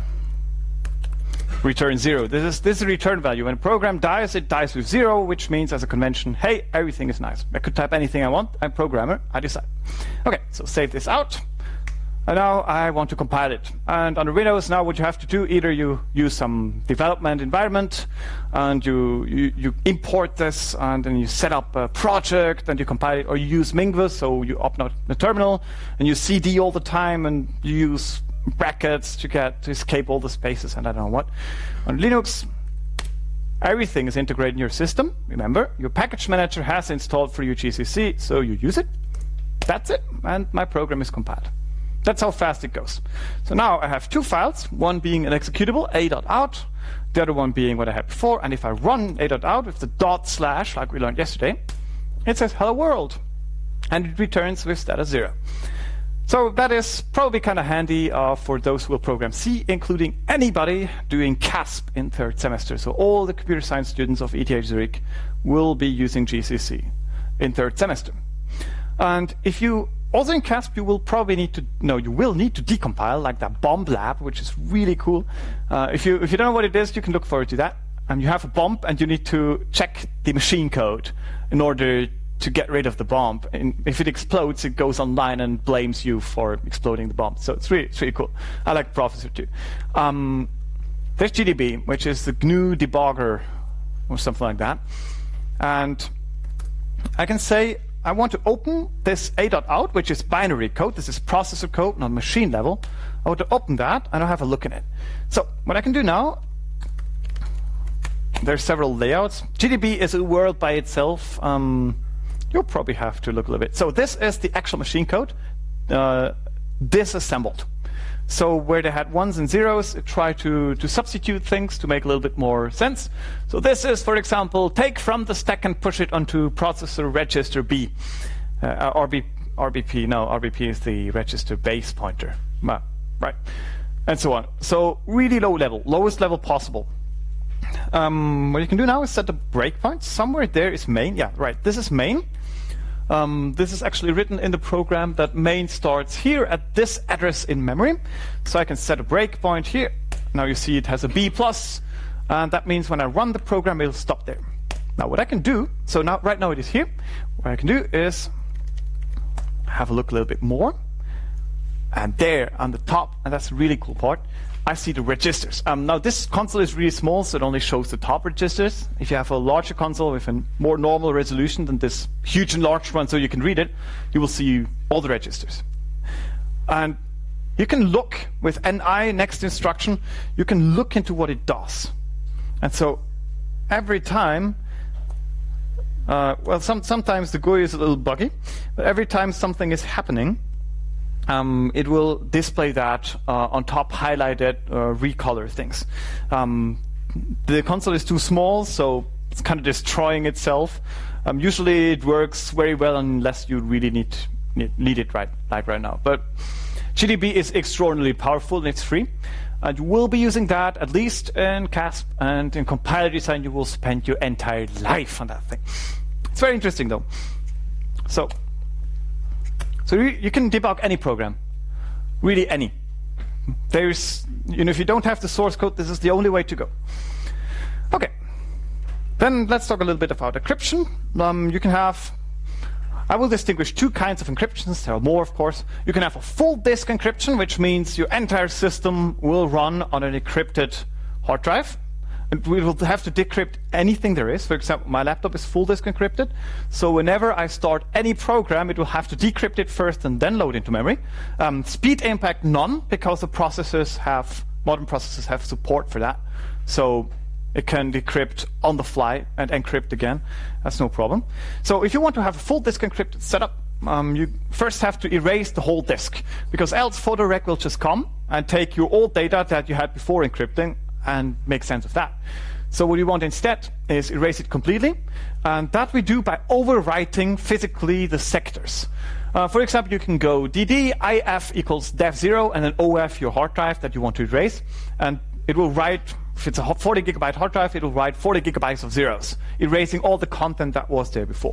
return zero. This is this is a return value. When a program dies, it dies with zero, which means, as a convention, hey, everything is nice. I could type anything I want. I'm a programmer. I decide. Okay, so save this out. And now I want to compile it. And under Windows, now what you have to do, either you use some development environment, and you you, you import this, and then you set up a project, and you compile it, or you use mingv, so you open up the terminal, and you C D all the time, and you use brackets to get to escape all the spaces and I don't know what. On Linux, everything is integrated in your system. Remember, your package manager has installed for you G C C, so you use it. That's it, and my program is compiled. That's how fast it goes. So now I have two files, one being an executable, a.out, the other one being what I had before, and if I run a.out with the dot slash, like we learned yesterday, it says hello world, and it returns with status zero. So that is probably kind of handy uh, for those who will program C, including anybody doing C A S P in third semester. So all the computer science students of E T H Zurich will be using G C C in third semester. And if you also in C A S P, you will probably need to no, you will need to decompile, like that bomb lab, which is really cool. Uh, if you if you don't know what it is, you can look forward to that. And you have a bomb, and you need to check the machine code in order to get rid of the bomb. And if it explodes, it goes online and blames you for exploding the bomb. So it's really, it's really cool. I like Professor too. Um, there's G D B, which is the G N U debugger or something like that. And I can say I want to open this a.out, which is binary code. This is processor code, not machine level. I want to open that, and I'll have a look in it. So what I can do now, there's several layouts. G D B is a world by itself. Um, You'll probably have to look a little bit. So this is the actual machine code, uh, disassembled. So where they had ones and zeros, it tried to, to substitute things to make a little bit more sense. So this is, for example, take from the stack and push it onto processor register B. Uh, R B, R B P, no, R B P is the register base pointer. Ah, right. And so on. So really low level, lowest level possible. Um, what you can do now is set a breakpoint. Somewhere there is main. Yeah, right. This is main. Um, this is actually written in the program that main starts here at this address in memory. So I can set a breakpoint here. Now you see it has a B plus, and that means when I run the program, it'll stop there. Now what I can do, so now right now it is here. What I can do is have a look a little bit more. And there on the top, and that's the really cool part, I see the registers. Um, now this console is really small, so it only shows the top registers. If you have a larger console with a more normal resolution than this huge enlarged one so you can read it, you will see all the registers. And you can look with N I next instruction, you can look into what it does. And so every time, uh, well, some, sometimes the G U I is a little buggy, but every time something is happening, Um, it will display that uh, on top, highlighted, uh, recolor things. Um, the console is too small, so it's kind of destroying itself. Um, usually it works very well unless you really need need, need it right, like right now. But G D B is extraordinarily powerful and it's free. And you will be using that, at least in C A S P and in compiler design, you will spend your entire life on that thing. It's very interesting though. So. So you can debug any program, really any. There's, you know, if you don't have the source code, this is the only way to go. Okay, then let's talk a little bit about encryption. Um, you can have, I will distinguish two kinds of encryptions. There are more, of course. You can have a full disk encryption, which means your entire system will run on an encrypted hard drive. And we will have to decrypt anything there is. For example, my laptop is full disk encrypted. So whenever I start any program, it will have to decrypt it first and then load into memory. Um, speed impact none, because the processors have, modern processors have support for that. So it can decrypt on the fly and encrypt again. That's no problem. So if you want to have a full disk encrypted setup, um, you first have to erase the whole disk, because else photorec will just come and take your old data that you had before encrypting and make sense of that. So what we want instead is erase it completely, and that we do by overwriting physically the sectors. Uh, for example, you can go dd if equals def zero and then of your hard drive that you want to erase, and it will write, if it's a forty gigabyte hard drive, it will write forty gigabytes of zeros, erasing all the content that was there before.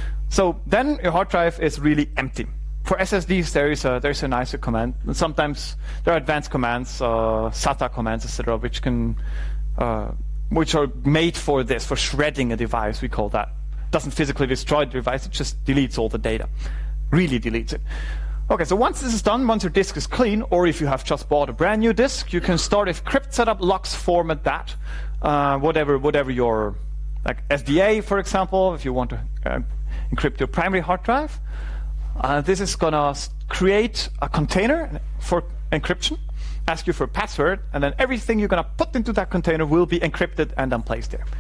So then your hard drive is really empty. For S S Ds, there is a there's a nicer command. And sometimes there are advanced commands, uh, S A T A commands, et cetera, which can, uh, which are made for this, for shredding a device. We call that. Doesn't physically destroy the device; it just deletes all the data, really deletes it. Okay, so once this is done, once your disk is clean, or if you have just bought a brand new disk, you can start a crypt setup, lux format that, uh, whatever whatever your, like S D A, for example, if you want to uh, encrypt your primary hard drive. Uh, this is going to create a container for encryption, ask you for a password, and then everything you're going to put into that container will be encrypted and then placed there.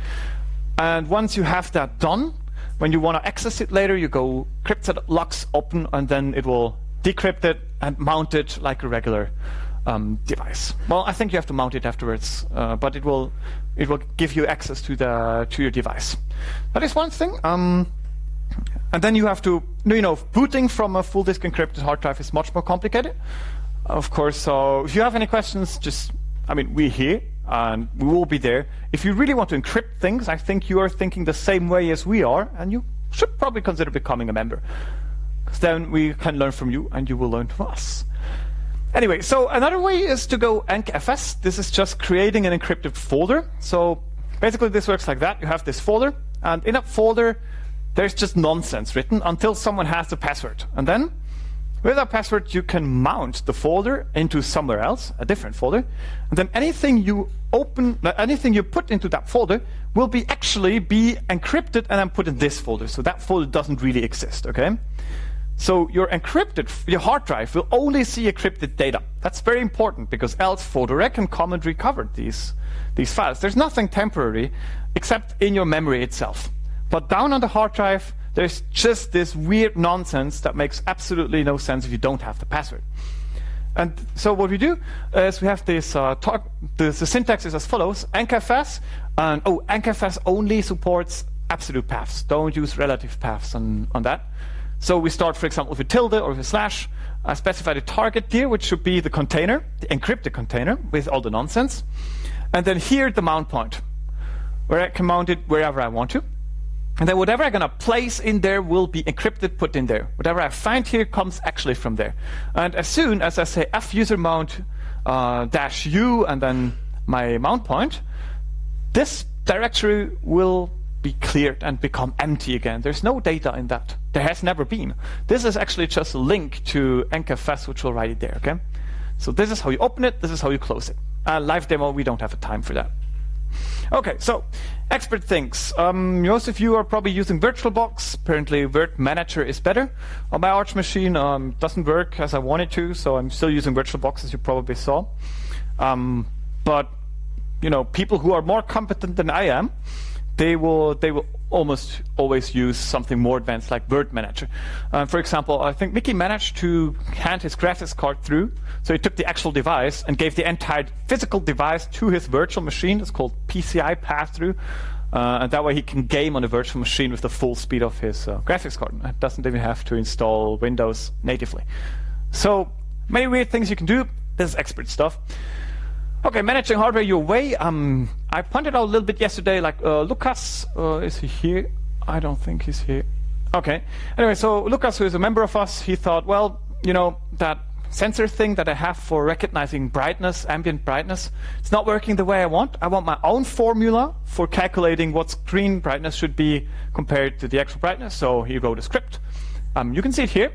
And once you have that done, when you want to access it later, you go crypt set lux open, and then it will decrypt it and mount it like a regular um, device. Well, I think you have to mount it afterwards, uh, but it will it will give you access to the to your device. That is one thing. Um, And then you have to, you know, booting from a full disk encrypted hard drive is much more complicated. Of course, so if you have any questions, just, I mean, we're here and we will be there. If you really want to encrypt things, I think you are thinking the same way as we are, and you should probably consider becoming a member. Because then we can learn from you and you will learn from us. Anyway, so another way is to go encfs. This is just creating an encrypted folder. So basically this works like that. You have this folder, and in that folder, there's just nonsense written until someone has the password. And then, with that password, you can mount the folder into somewhere else, a different folder. And then anything you open, anything you put into that folder will be actually be encrypted and then put in this folder. So that folder doesn't really exist, okay? So your encrypted, your hard drive will only see encrypted data. That's very important, because else photorec can come and recover these, these files. There's nothing temporary except in your memory itself. But down on the hard drive, there's just this weird nonsense that makes absolutely no sense if you don't have the password. And so what we do is we have this, uh, talk, the, the syntax is as follows, encfs, and oh, encfs only supports absolute paths. Don't use relative paths on, on that. So we start, for example, with a tilde or with a slash. I specify the target here, which should be the container, the encrypted container with all the nonsense. And then here, the mount point, where I can mount it wherever I want to. And then whatever I'm going to place in there will be encrypted, put in there. Whatever I find here comes actually from there. And as soon as I say fuser mount uh, dash u and then my mount point, this directory will be cleared and become empty again. There's no data in that. There has never been. This is actually just a link to encfs, which will write it there, okay? So this is how you open it, this is how you close it. Uh, live demo, we don't have a time for that. Okay, so expert things. Um, most of you are probably using VirtualBox. Apparently Virt Manager is better. On my Arch machine, um, doesn't work as I wanted to, so I'm still using VirtualBox, as you probably saw. Um, but, you know, people who are more competent than I am, they will they will almost always use something more advanced like Virt Manager. Um, for example, I think Mickey managed to hand his graphics card through. So he took the actual device and gave the entire physical device to his virtual machine. It's called P C I pass-through. Uh, and that way he can game on the virtual machine with the full speed of his uh, graphics card. It doesn't even have to install Windows natively. So many weird things you can do. This is expert stuff. Okay, managing hardware your way. Um, I pointed out a little bit yesterday, like uh, Lucas, uh, is he here? I don't think he's here. Okay. Anyway, so Lucas, who is a member of us, he thought, well, you know, that sensor thing that I have for recognizing brightness, ambient brightness, it's not working the way I want. I want my own formula for calculating what screen brightness should be compared to the actual brightness. So he wrote a script. Um, you can see it here.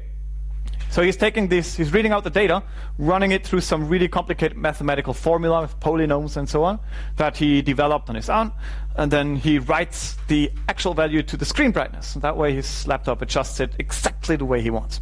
So he's taking this, he's reading out the data, running it through some really complicated mathematical formula with polynomials and so on that he developed on his own. And then he writes the actual value to the screen brightness. And that way his laptop adjusts it exactly the way he wants.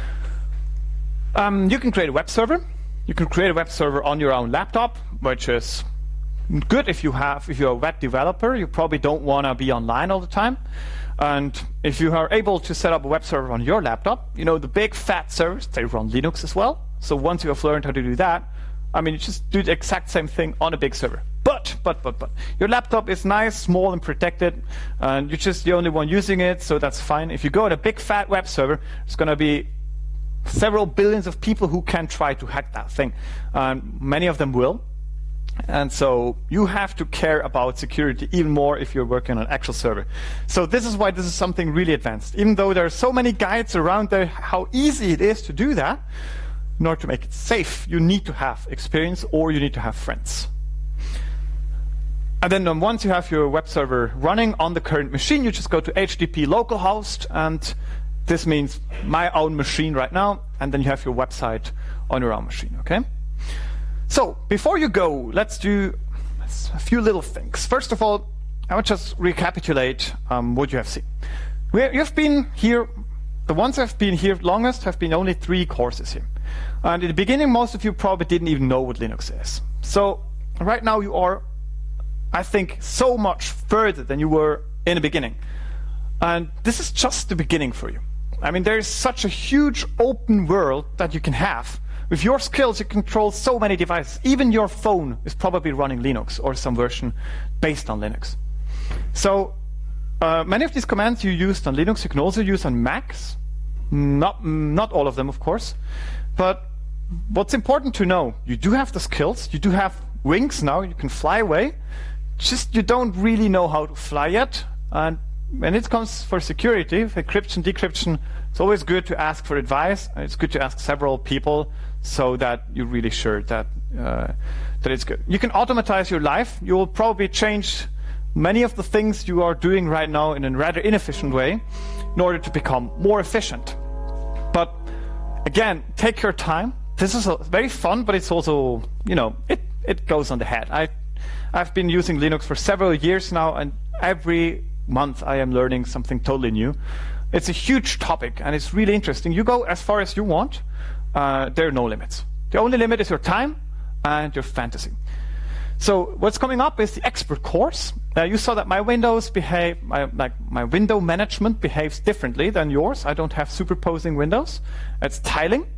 Um, you can create a web server. You can create a web server on your own laptop, which is good if you have, if you're a web developer. You probably don't want to be online all the time. And if you are able to set up a web server on your laptop, you know, the big fat servers, they run Linux as well. So once you have learned how to do that, I mean, you just do the exact same thing on a big server. But, but, but, but, your laptop is nice, small, and protected, and you're just the only one using it, so that's fine. If you go on a big fat web server, it's going to be several billions of people who can try to hack that thing. Um, many of them will. And so you have to care about security even more if you're working on an actual server. So this is why this is something really advanced. Even though there are so many guides around there how easy it is to do that, in order to make it safe, you need to have experience or you need to have friends. And then um, once you have your web server running on the current machine, you just go to H T T P localhost, and this means my own machine right now, and then you have your website on your own machine, okay? So, before you go, let's do a few little things. First of all, I will just recapitulate um, what you have seen. We, you've been here, the ones who have been here longest have been only three courses here. And in the beginning, most of you probably didn't even know what Linux is. So, right now you are, I think, so much further than you were in the beginning. And this is just the beginning for you. I mean, there is such a huge open world that you can have. With your skills, you control so many devices. Even your phone is probably running Linux or some version based on Linux. So uh, many of these commands you used on Linux, you can also use on Macs. Not, not all of them, of course. But what's important to know, you do have the skills. You do have wings now. You can fly away. Just you don't really know how to fly yet. And when it comes for security, encryption, decryption, it's always good to ask for advice. It's good to ask several people so that you're really sure that uh, that it's good. You can automatize your life. You will probably change many of the things you are doing right now in a rather inefficient way in order to become more efficient. But again, take your time. This is a, very fun, but it's also, you know, it, it goes on the head. I, I've been using Linux for several years now, and every month I am learning something totally new. It's a huge topic, and it's really interesting. You go as far as you want. Uh, there are no limits. The only limit is your time and your fantasy. So what's coming up is the expert course. Uh, you saw that my windows behave, my, like my window management behaves differently than yours. I don't have superposing windows. It's tiling.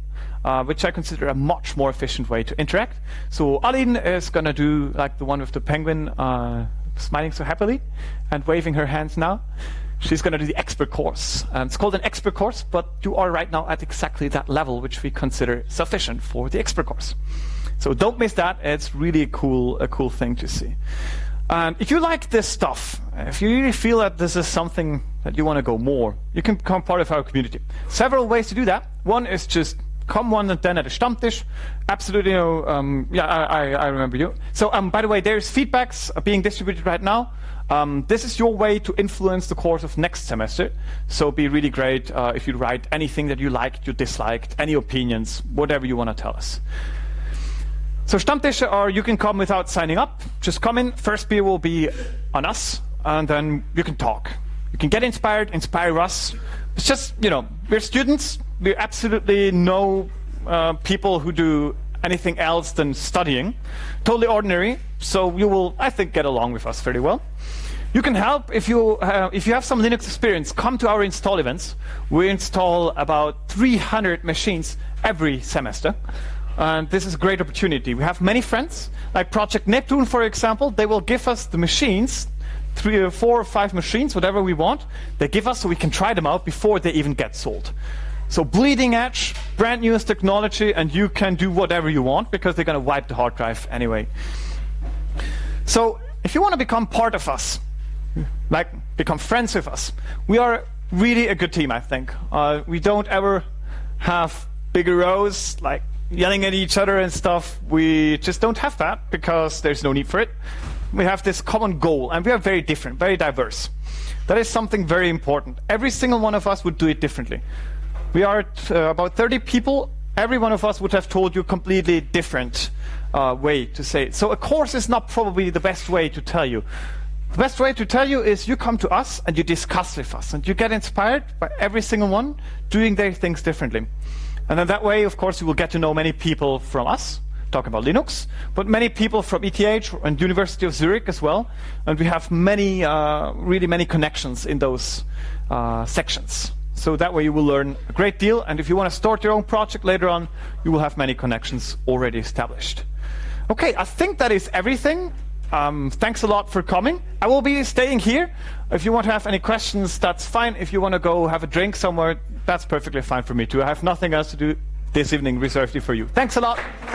uh, which I consider a much more efficient way to interact. So Aline is going to do like the one with the penguin uh, smiling so happily and waving her hands now. She's going to do the expert course. Um, it's called an expert course, but you are right now at exactly that level, which we consider sufficient for the expert course. So don't miss that. It's really a cool, a cool thing to see. Um, if you like this stuff, if you really feel that this is something that you want to go more, you can become part of our community. Several ways to do that. One is just come one and then at a Stammtisch. Absolutely no, um, yeah, I, I, I remember you. So um, by the way, there's feedbacks being distributed right now. Um, this is your way to influence the course of next semester. So it'd be really great uh, if you write anything that you liked, you disliked, any opinions, whatever you want to tell us. So Stammtische are, you can come without signing up. Just come in. First beer will be on us, and then you can talk. You can get inspired, inspire us. It's just, you know, we're students. We're absolutely no uh, people who do anything else than studying. Totally ordinary. So you will, I think, get along with us fairly well. You can help if you uh, if you have some Linux experience. Come to our install events. We install about three hundred machines every semester, and this is a great opportunity. We have many friends, like Project Neptune, for example. They will give us the machines, three or four or five machines, whatever we want. They give us so we can try them out before they even get sold. So bleeding edge, brand newest technology, and you can do whatever you want because they're going to wipe the hard drive anyway. So if you want to become part of us, like become friends with us, we are really a good team, I think. Uh, we don't ever have bigger rows, like yelling at each other and stuff. We just don't have that because there's no need for it. We have this common goal, and we are very different, very diverse. That is something very important. Every single one of us would do it differently. We are uh, about thirty people. Every one of us would have told you a completely different uh, way to say it. So a course is not probably the best way to tell you. The best way to tell you is you come to us and you discuss with us, and you get inspired by every single one doing their things differently. And then that way, of course, you will get to know many people from us, talking about Linux, but many people from E T H and University of Zurich as well. And we have many, uh, really many connections in those uh, sections. So that way you will learn a great deal. And if you want to start your own project later on, you will have many connections already established. Okay, I think that is everything. Um, thanks a lot for coming. I will be staying here. If you want to have any questions, that's fine. If you want to go have a drink somewhere, that's perfectly fine for me too. I have nothing else to do this evening reserved for you. Thanks a lot.